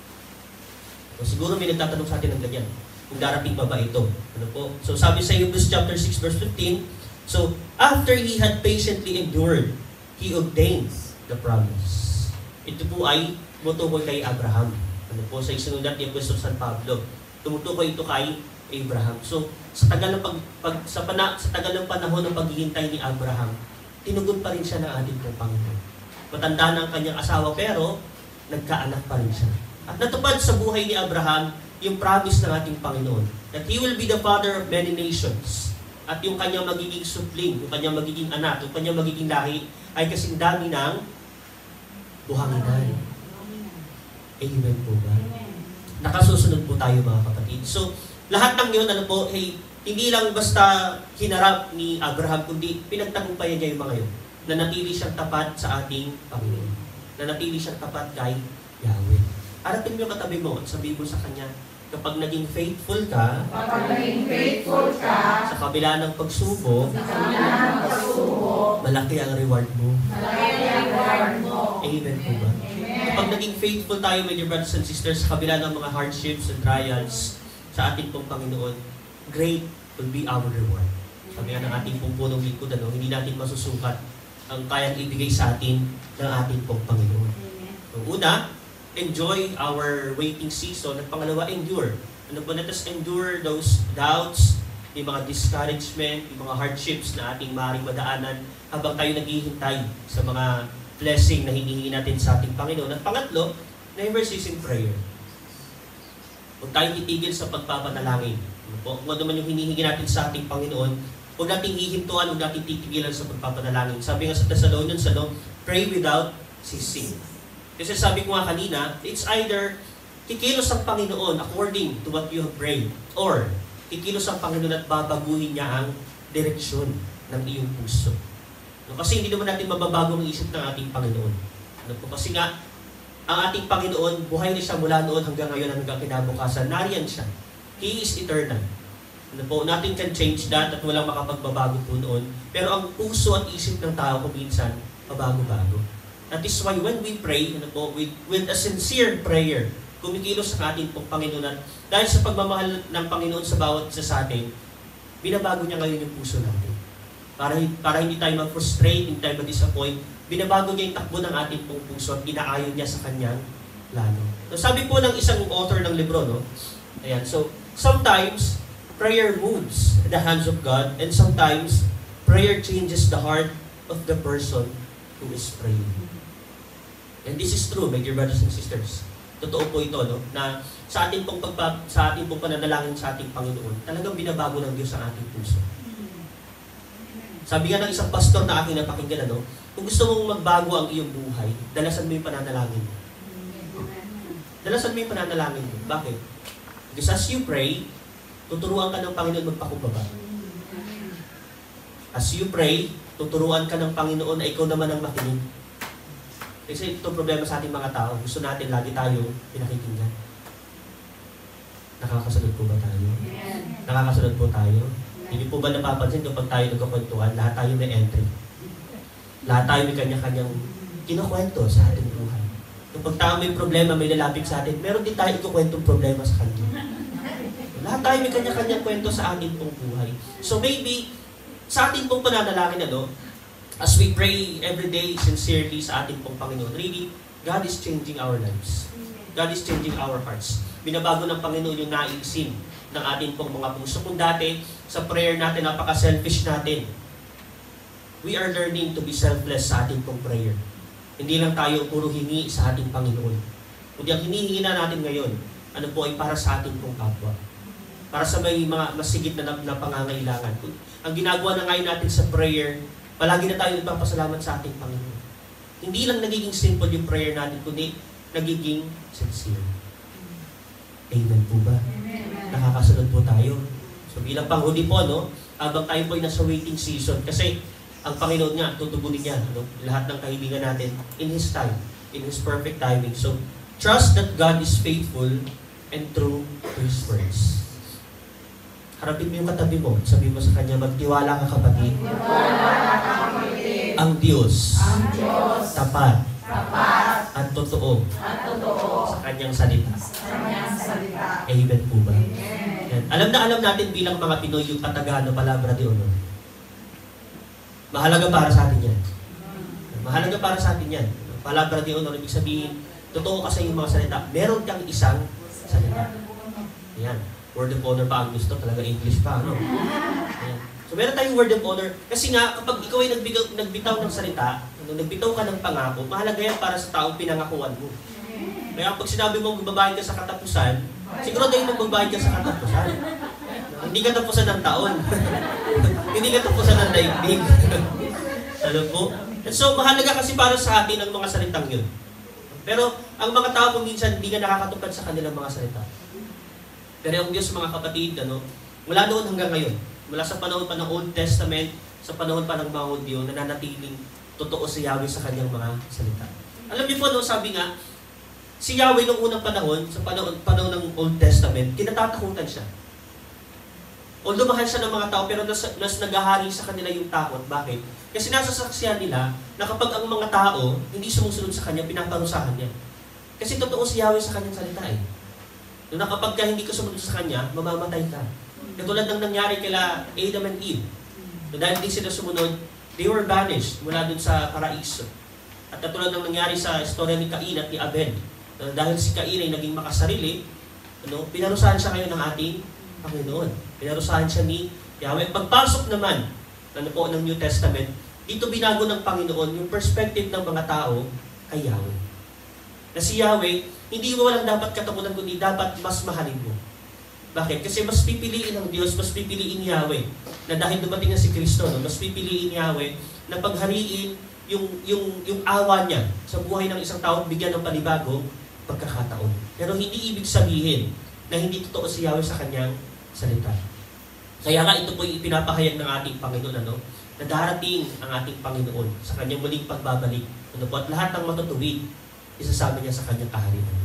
O siguro may nagtatanong sa atin ng ganyan, kung darating pa ba ito? Ano po? So sabi sa Hebrews chapter six verse fifteen, so after he had patiently endured, he obtains the promise. Ito po ay tumutukoy kay Abraham. Ano po sa isinulat ni Apostol San Pablo. Tumutukoy ito kay Abraham. So sa tagal ng pag, pag sa, pana, sa tagal ng panahon ng paghihintay ni Abraham, tinugon pa rin siya ng ating pong Panginoon. Matanda na ang kanyang asawa pero nagkaanak pa rin siya. At natupad sa buhay ni Abraham yung promise ng ating Panginoon that he will be the father of many nations. At yung kanyang magiging supling, yung kanyang magiging anak, yung kanyang magiging lahi ay kasing dami ng buhanginan. Amen po ba? Nakasusunod po tayo mga kapatid. So, lahat ng yun, ano po, hey, hindi lang basta hinarap ni Abraham, kundi pinagtagumpayan niya yung mga yun. Nanatili siyang tapat sa ating Panginoon. Nanatili siyang tapat kay Yahweh. Harapin mo yung katabi mo at sabihin mo sa kanya, kapag naging faithful ka, Kapag naging faithful ka, sa kabila ng pagsubok, sa kabila ng pagsubok, malaki ang reward mo. malaki ang reward mo. Amen po ba? Amen. Kapag naging faithful tayo with your brothers and sisters sa kabila ng mga hardships and trials sa ating pong Panginoon, great will be our reward. Sabi nga ng ating pong punong lingkod, ano, hindi natin masusukat ang kayang ibigay sa atin ng ating pong Panginoon. So, una, enjoy our waiting season. At pangalawa, endure. Ano po, let us endure those doubts, yung mga discouragement, yung mga hardships na ating maaaring madaanan habang tayo naghihintay sa mga blessing na hinihingi natin sa ating Panginoon. At pangatlo, never cease in prayer. Huwag tayong titigil sa pagpapanalangin. Ano po, kung ano man yung hinihingi natin sa ating Panginoon, huwag nating hihintuan, huwag nating titigilan sa pagpapanalangin. Sabi nga sa Thessalonians, ano, pray without ceasing. Kasi sabi ko nga kanina, it's either kikilos ang Panginoon according to what you have prayed, or kikilos ang Panginoon at babaguhin niya ang direksyon ng iyong puso. No, kasi hindi naman natin mababago ang isip ng ating Panginoon. Ano po, kasi nga, ang ating Panginoon, buhay na siya mula noon hanggang ngayon hanggang kinabukasan. Nariyan siya. He is eternal. Ano po, nothing can change that at walang makapagbabago po noon. Pero ang puso at isip ng tao kung minsan, mabago-bago. That is why when we pray, ano po, with, with a sincere prayer, kumikilos sa ating pong Panginoon at dahil sa pagmamahal ng Panginoon sa bawat isa sa atin, binabago niya ngayon yung puso natin. Para, para hindi tayo mag-frustrate, hindi tayo mag-disappoint, binabago niya yung takbo ng ating pong puso at inaayon niya sa kanyang plano. So, sabi po ng isang author ng libro, no? Ayan, so, sometimes, prayer moves the hands of God, and sometimes, prayer changes the heart of the person who is praying. And this is true, my dear brothers and sisters. Totoo po ito, no? Na sa ating pong pagpa, sa ating pong pananalangin sa ating Panginoon, talagang binabago ng Diyos ang ating puso. Sabi nga ng isang pastor na aking napakinggan, ano, kung gusto mong magbago ang iyong buhay, dalasan mo yung pananalangin mo. Dalasan mo yung pananalangin mo. Bakit? Because as you pray, tuturuan ka ng Panginoon magpakumbaba. As you pray, tuturuan ka ng Panginoon na ikaw naman ang makinig. Kasi ito problema sa ating mga tao. Gusto natin lagi tayo pinakikinggan. Nakakasunod po ba tayo? Nakakasunod po tayo? Hindi po ba napapansin kapag tayo nagkakwentuhan, lahat tayo may entry. Lahat tayo may kanya-kanyang kinukwento sa ating buhay. Kapag tayo may problema, may lalapit sa atin, meron din tayo ikukwentong problema sa kanya. Lahat tayo may kanya-kanyang kwento sa ating pong buhay. So maybe, sa ating pong pananalangin, ano, as we pray every day sincerely sa ating pong Panginoon, really, God is changing our lives. God is changing our hearts. Binabago ng Panginoon yung naisin ng ating pong mga puso. Kung dati, sa prayer natin, napaka-selfish natin. We are learning to be selfless sa ating pong prayer. Hindi lang tayo puro hingi sa ating Panginoon. Kundi ang hinihingi na natin ngayon, ano po ay para sa ating pong kapwa. Para sa may mga masigit na, na pangangailangan. Ang ginagawa na ngayon natin sa prayer, palagi na tayo nagpapasalamat sa ating Panginoon. Hindi lang nagiging simple yung prayer natin, kundi nagiging sincere. Amen po ba? Amen. Nakakasunod po tayo. So bilang panghuli po, no, habang tayo po ay nasa waiting season, kasi ang Panginoon nga, tutugunin niya, no, lahat ng kahilingan natin in His time, in His perfect timing. So, trust that God is faithful and true to His words. Harapin mo yung katabi mo, sabi mo sa kanya, magtiwala ka kapatid. Ang Diyos, Ang Diyos, tapat, tapat, at totoo, at totoo, sa kanyang salita. sa kanyang salita. Amen po ba? Amen. Yan. Alam na alam natin bilang mga Pinoy yung katagano palabra de honor. Mahalaga para sa atin yan. Mahalaga para sa atin yan. Palabra de honor, ibig sabihin, totoo ka sa iyong mga salita. Meron kang isang salita. Yan. Word of honor pa ang gusto, talaga English pa, ano? Yan. So meron tayong word of honor. Kasi nga, kapag ikaw ay nagbitaw, nagbitaw ng salita, ano, nagbitaw ka ng pangako, mahalaga yan para sa taong pinangakuan mo. Kaya pag sinabi mo magbabayad ka sa katapusan, siguro dahil magbabayad ka sa katapusan. Hindi ka tapusan ng taon. Hindi ka tapusan ng daigdig. Ano po? And so, mahalaga kasi para sa atin ang mga salitang yun. Pero, ang mga tao kung minsan hindi ka nakakatupad sa kanilang mga salita. Pero ang Diyos, mga kapatid, ano, mula noon hanggang ngayon, mula sa panahon pa ng Old Testament, sa panahon pa ng mga Hudyo, nananatiling totoo si Yahweh sa kanyang mga salita. Alam niyo po, no, sabi nga, si Yahweh noong unang panahon, sa panahon, panahon ng Old Testament, kinatatakutan siya. Although mahal siya ng mga tao, pero nas, nas naghahari sa kanila yung takot. Bakit? Kasi nasa saksiyan nila na kapag ang mga tao hindi sumusunod sa kanya, pinaparusahan niya. Kasi totoo si Yahweh sa kanyang salita eh. Na kapag ka hindi ka sumunod sa kanya, mamamatay ka. Katulad ng nangyari kila Adam and Eve. Na dahil hindi sila sumunod, they were banished mula dun sa paraiso. At katulad ng nangyari sa istorya ni Cain at ni Abel. Na dahil si Cain ay naging makasarili, ano, pinarusahan siya ngayon ng ating Panginoon. Pinarusahan siya ni Yahweh. Pagpasok naman ano po, ng New Testament, dito binago ng Panginoon yung perspective ng mga tao kay Yahweh. Na si Yahweh, hindi mo walang dapat katakutan, kundi dapat mas mahalin mo. Bakit? Kasi mas pipiliin ng Diyos, mas pipiliin ni Yahweh, na dahil dumating na si Kristo, no, mas pipiliin ni Yahweh na paghariin yung, yung, yung awa niya sa buhay ng isang tao, bigyan ng panibagong pagkakataon. Pero hindi ibig sabihin na hindi totoo si Yahweh sa kanyang salita. Kaya nga ito po yung ipinapahayag ng ating Panginoon, ano, na darating ang ating Panginoon sa kanyang muling pagbabalik. Ano po, at lahat ng matutuwid, isasama niya sa kanyang kaharian.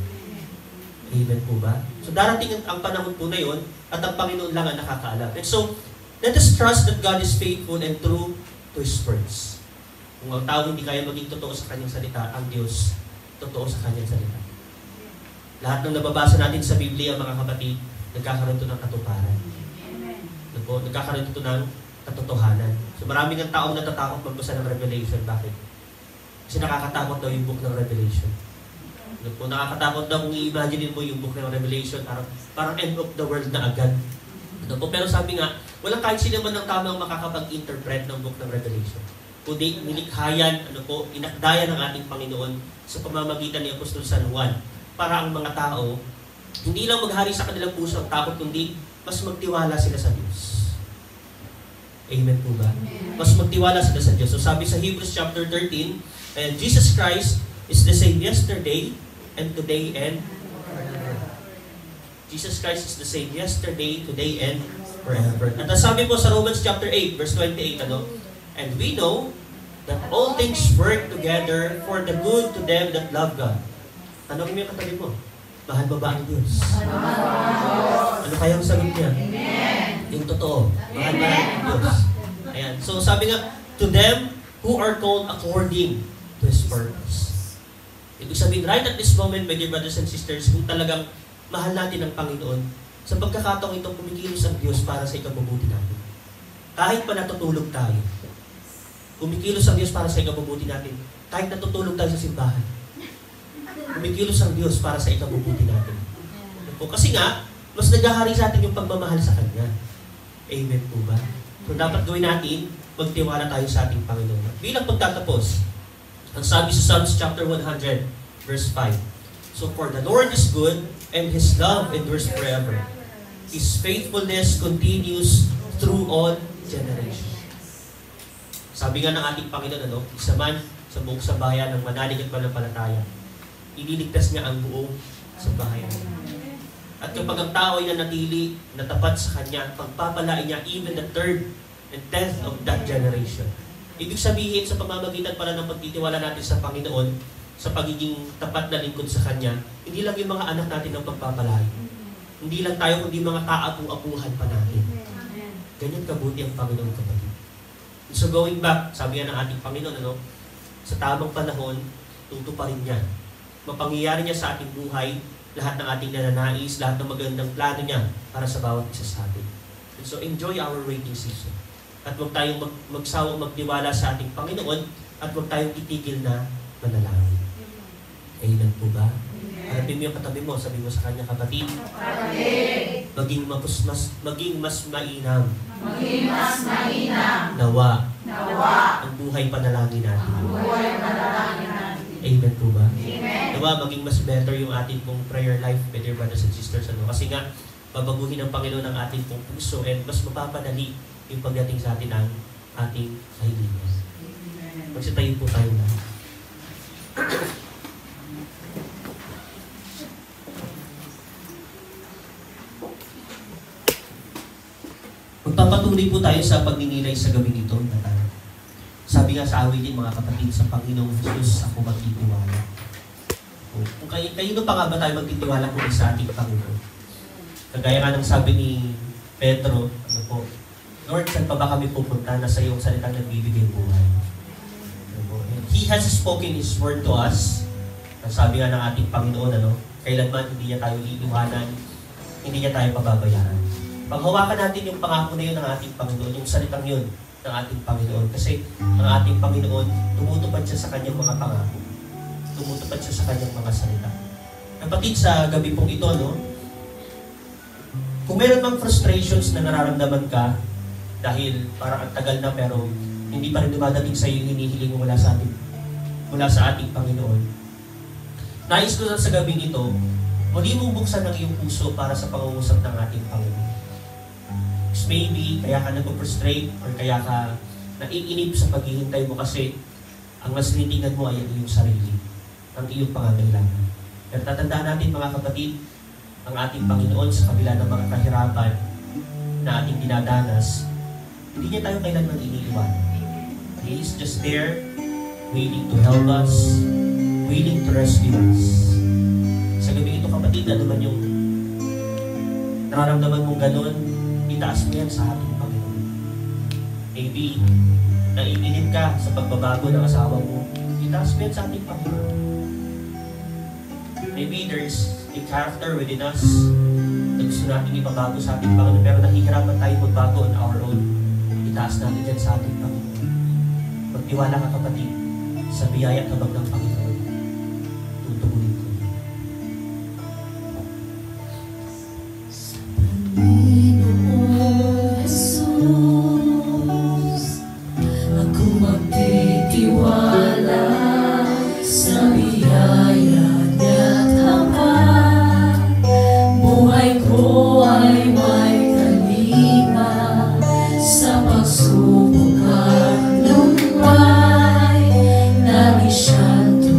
Amen po ba? So darating ang panahon po na yun, at ang Panginoon lang ang nakakaalam. And so, let us trust that God is faithful and true to His words. Kung ang tao hindi kaya maging totoo sa kanyang salita, ang Diyos totoo sa kanyang salita. Lahat ng nababasa natin sa Biblia, mga kapatid, nagkakaroon ito ng katuparan. Ano po? Nagkakaroon ito ng katotohanan. So maraming ang taong natatakot magbasa ng Revelation. Bakit? Kasi nakakatakot daw yung book ng Revelation. Ano po? Nakakatakot daw kung i-imagine mo yung book ng Revelation, parang, parang end of the world na agad. Ano po? Pero sabi nga, walang kahit sino man ng tamang makakapag-interpret ng book ng Revelation. Kundi nilikhayan, ano po, inakdayan ng ating Panginoon sa pamamagitan ni Apostol San Juan para ang mga tao hindi lang maghari sa kanilang puso ang takot, kundi mas magtiwala sila sa Diyos. Amen po ba? Amen. Mas magtiwala sila sa Diyos. So sabi sa Hebrews chapter thirteen, and Jesus Christ is the same yesterday and today and forever. Jesus Christ is the same yesterday, today and forever. At sabi po sa Romans chapter eight, verse twenty-eight, ano? And we know that all things work together for the good to them that love God. Tanong mo yung katabi mo, mahal ba ba ang Diyos? Ano kayang sagot niya? Yung totoo, mahal ba ang Diyos? Ayan. So sabi nga, to them who are called according to His purpose. Ibig sabihin, right at this moment, my dear brothers and sisters, kung talagang mahal natin ang Panginoon, sa pagkakataong ito, kumikilos ang Diyos para sa ikabubuti natin. Kahit pa natutulog tayo, kumikilos ang Diyos para sa ikabubuti natin. Kahit natutulog tayo sa simbahan, kumikilos ang Diyos para sa ikabubuti natin. O, kasi nga, mas naghahari sa atin yung pagmamahal sa Kanya. Amen po ba? So, dapat gawin natin, magtiwala tayo sa ating Panginoon. Bilang pagtatapos, ang sabi sa Psalms chapter one hundred, verse five. So, for the Lord is good, and His love endures forever. His faithfulness continues through all generations. Sabi nga ng ating Panginoon, ano, isa man sa buong sambahayan ng manalig at manampalataya, ililigtas niya ang buong sambahayan. At kapag ang tao ay nanatili, natapat sa Kanya, pagpapalain niya even the third and tenth of that generation. Ibig sabihin, sa pamamagitan pala ng pagtitiwala natin sa Panginoon, sa pagiging tapat na lingkod sa Kanya, hindi lang yung mga anak natin ang pagpapalain. Hindi lang tayo, kundi mga kaapu-apuhan pa natin. Ganyan kabuti ang Panginoon, kapatid. So going back, sabi nga ng ating Panginoon, ano, sa tamang panahon, tutuparin niya. Mapangyayari niya sa ating buhay, lahat ng ating nananais, lahat ng magandang plano niya para sa bawat isa sa atin. And so enjoy our waiting season. At huwag tayong mag magsawang magtiwala sa ating Panginoon at huwag tayong itigil na manalangin. Amen po ba? Harapin mo yung katabi mo, sabi mo sa kanya, kapatid, maging mas, mas, maging mas mainam. Maging mas mainam. Nawa. Nawa. Ang buhay panalangin natin. Ang buhay panalangin natin. Amen po ba? Amen. Nawa, maging mas better yung ating pong prayer life, my dear brothers and sisters. Ano? Kasi nga, babaguhin ng Panginoon ang ating pong puso and mas mapapadali yung pagdating sa atin ang ating kahilingan. Magsitayin po tayo na. Magpapatuloy po tayo sa pagninilay sa gabing ito. Sabi nga sa awitin, mga kapatid, sa Panginoong Jesus ako magtitiwala. Kung kayo, kayo pa nga ba tayo magtitiwala kung sa ating Panginoon? Kagaya nga ng sabi ni Pedro, ano po, Lord, saan pa ba kami pupunta na sa iyong salitang nagbibigay buhay? He has spoken His word to us. Ang sabi nga ng ating Panginoon, ano, kailanman hindi niya tayo iiwanan, hindi niya tayo pababayaan. Paghawakan natin yung pangako na yun ng ating Panginoon, yung salitang yun ng ating Panginoon. Kasi ang ating Panginoon, tumutupad siya sa kanyang mga pangako. Tumutupad siya sa kanyang mga salita. Kapatid, sa gabi pong ito, no, kung meron mang frustrations na nararamdaman ka, dahil parang ang tagal na pero hindi pa rin dumadating sa iyo yung hinihiling mo mula sa ating, mula sa ating Panginoon. Nais ko sa gabing ito, muli mong buksan ang iyong puso para sa pangungusap ng ating Panginoon. Maybe, kaya ka nag-frustrate or kaya ka naiinip sa paghihintay mo kasi ang mas tinitingnan mo ay ang iyong sarili, ang iyong pangangailangan. Pero tatandaan natin mga kapatid, ang ating Panginoon sa kabila ng mga kahirapan na ating dinadanas, hindi niya tayo kailanman iniiwan. He is just there, waiting to help us, willing to rescue us. Sa gabi ito kapatid, ano man yung nararamdaman mong ganun, itaas mo yan sa ating Panginoon. Maybe, naiinip ka sa pagbabago ng asawa mo, itaas mo yan sa ating Panginoon. Maybe there's a character within us na gusto natin ipabago sa ating Panginoon, pero nahihirapan tayo magbago on our own. Itaas natin dyan sa ating Panginoon. Magtiwala ka kapatid, sa biyaya at habag ng Panginoon. Tutugunin ko. Panginoon Jesus, ako magtitiwala sa biyaya niya't habag. Buhay ko ay may kalima sa pagsubok at lumbay. Nais siyang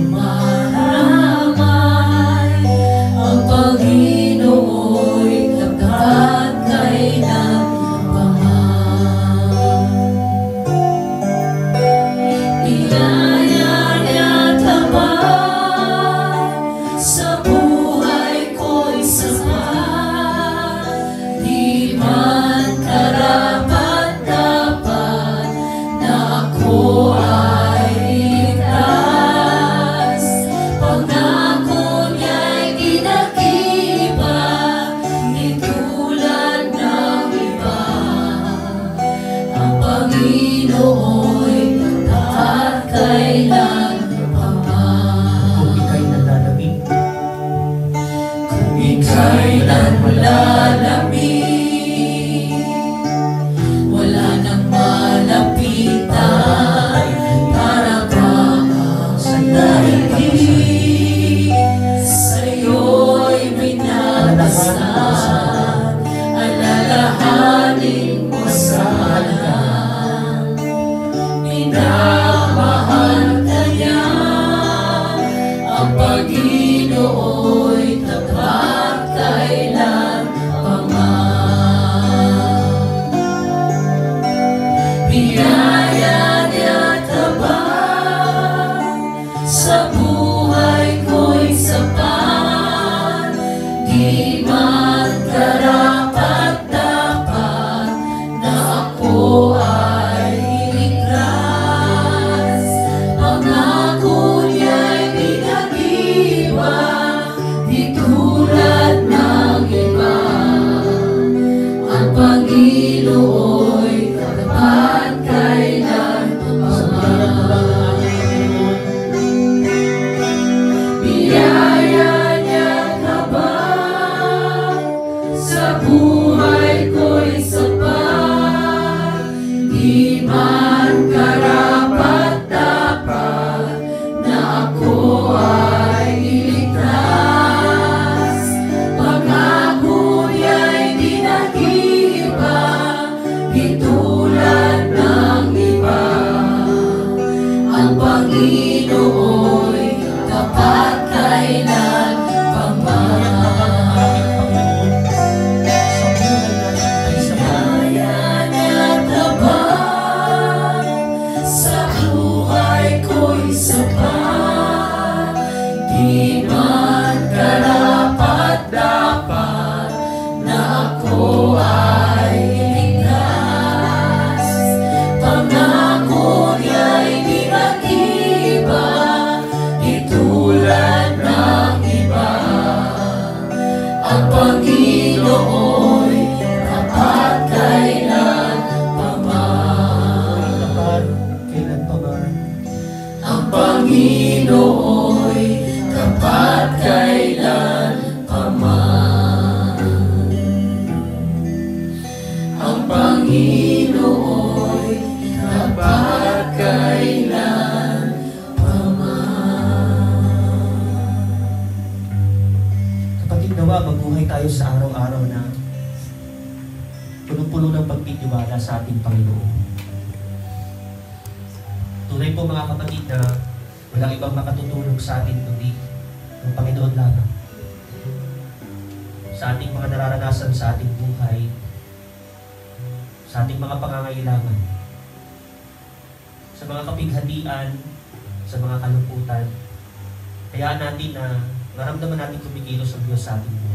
Biyaya niya't habang sa buhay ko'y sapat, di man karapat-dapat na ako ay iligtas. Pangako niya'y di nag-iba, di tulad ng iba. Ang Panginoo'y katapat kailan paman. Biyaya niya't habang sa buhay ko'y sapat, di man karapat-dapat na ako ay iligtas. Pangako niya'y di nag-iba, di tulad ng iba. Ang Panginoo'y tapat kailan paman. Biyaya niya't habang sa buhay ko'y sapat, di man karapat-dapat na ako ay iligtas. Pangako niya'y di nag-iba, di tulad ng iba. Ang Panginoo'y tapat kailan paman. Tapat kailan paman. Ang Panginoo'y tapat kailan paman. Ang Panginoo'y tapat kailan paman. Kapatid, nawa mabuhay tayo sa araw-araw na punong-puno ng pagtitiwala sa ating Panginoon. Tunay po mga kapatid na walang ibang makatutulong sa atin kundi ang Panginoon lamang. Sa ating mga nararanasan sa ating buhay, sa ating mga pangangailangan, sa mga kapighatian, sa mga kalungkutan, kaya natin na maramdaman natin kumikilos ang Diyos sa ating buhay.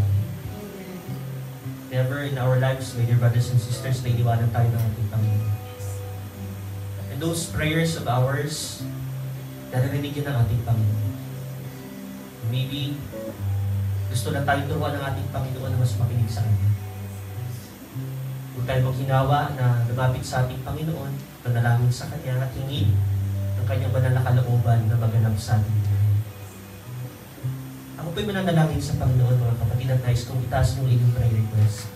Never in our lives, my dear brothers and sisters, na iniwanan tayo ng ating Panginoon. And those prayers of ours, naririnig yun ng ating Panginoon. Maybe, gusto lang tayo turuan ng ating Panginoon na mas makinig sa Kanya. Huwag tayo maghinawa na lumapit sa ating Panginoon, manalangin sa Kanya at hingin ng Kanyang banal na kalooban na maganap sa ating buhay. Ako po'y mananalangin sa Panginoon, mga kapatid, at nais kong itaas ng inyong prayer request.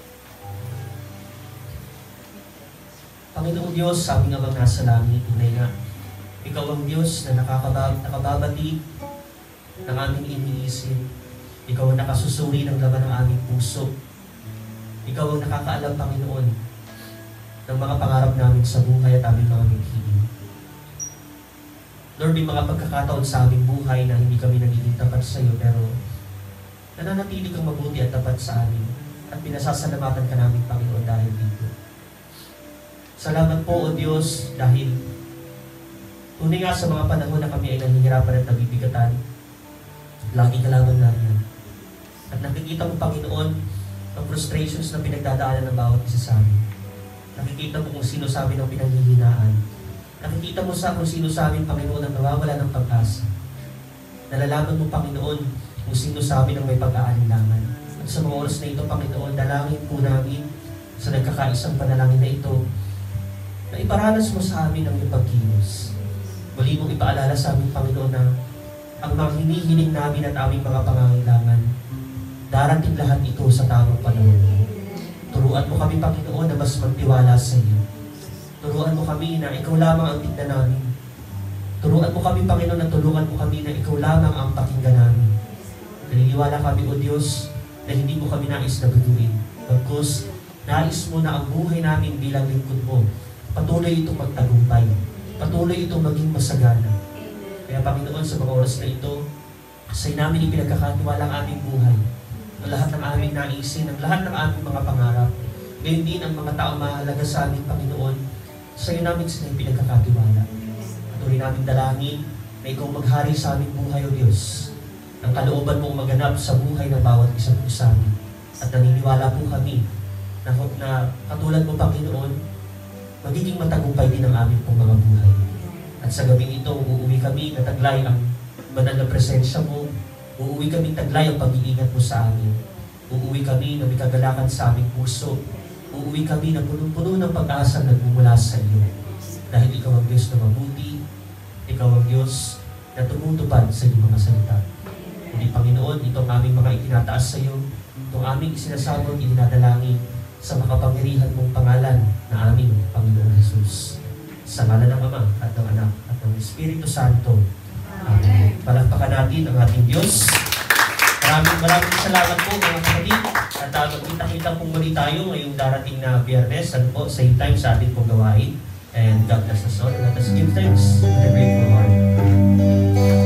Panginoong Diyos, sa aming Amang nasa langit, tunay nga, Ikaw ang Diyos na nakakabab, nakababati ng aming iniisip. Ikaw ang nakasusuri ng laman ng aming puso. Ikaw ang nakakaalam, Panginoon, ng mga pangarap namin sa buhay at aming mga mithiin. Lord, may mga pagkakataon sa aming buhay na hindi kami nagiging tapat sa iyo, pero nananatili kang mabuti at tapat sa amin at pinasasalamatan ka namin, Panginoon, dahil dito. Salamat po, O Diyos, dahil tunay nga sa mga panahon na kami ay nahihirapan at nabibigatan, lagi ka lamang namin. At nakikita mo, Panginoon, ang frustrations na pinagdadaanan ng bawat isa sa amin. Nakikita mo kung sino sa amin ang pinanghihinaan. Nakikita mo sa kung sino sa amin, Panginoon, ang nawawala ng pag-asa. Nalalaman mo, Panginoon, kung sino sa amin ang may pag-aalinlangan. At sa mga oras na ito, Panginoon, dalangin po namin sa nagkakaisang panalangin na ito, na iparanas mo sa amin ang iyong pagkilos. Muli mong ipaalala sa amin, Panginoon, na ang mga hinihiling namin at aming mga pangangailangan, darating lahat ito sa tamang panahon. Turuan mo kami, Panginoon, na mas magtiwala sa iyo. Turuan mo kami na ikaw lamang ang tignan namin. Turuan mo kami, Panginoon, na tulungan mo kami na ikaw lamang ang pakinggan namin. Naniniwala kami, O Diyos, na hindi mo kami nais na guduin. Bagkus, nais mo na ang buhay namin bilang lingkod mo, patuloy itong magtagumpay. Patuloy itong maging masagana. Kaya, Panginoon, sa mga oras na ito, sa'yo namin ipinagkakatiwala ang aming buhay. Ang lahat ng aming naisin, ang lahat ng aming mga pangarap. Ngayon din ang mga tao mahalaga sa aming, Panginoon, Sa iyo namin sila pinagkakatiwala. Patuloy namin dalangin na ikaw maghari sa aming buhay, O Diyos. Ang kalooban mong maganap sa buhay ng bawat isang po sa amin. At naniniwala po kami na, na katulad mo, Panginoon, magiging matagumpay din ang aming pong mga buhay. At sa gabing ito, uuwi kami na taglay ang banal na presensya mo. Uuwi kami taglay ang pag-iingat mo sa amin. Uuwi kami na may kagalakan sa aming puso. Uuwi kami na punong-puno ng pag-asang nagmumula sa iyo. Dahil ikaw ang Diyos na mabuti, ikaw ang Diyos na tumutupad sa iyong mga salita. Hindi, Panginoon, itong aming mga itinataas sa iyo, itong aming isinasabot, itinadalangin sa makapangyarihan mong pangalan na aming Panginoon Jesus. Sa ngalan ng Ama at ng Anak at ng Espiritu Santo. Amen. Palakpakan natin ang ating Diyos. Maraming maraming salamat po mga kapatid. At uh, magkita-kita pong muli tayo ngayong darating na Biyernes. Ano po, same time sa ating pong gawain. And God bless us all. Let us give thanks to the grateful Lord.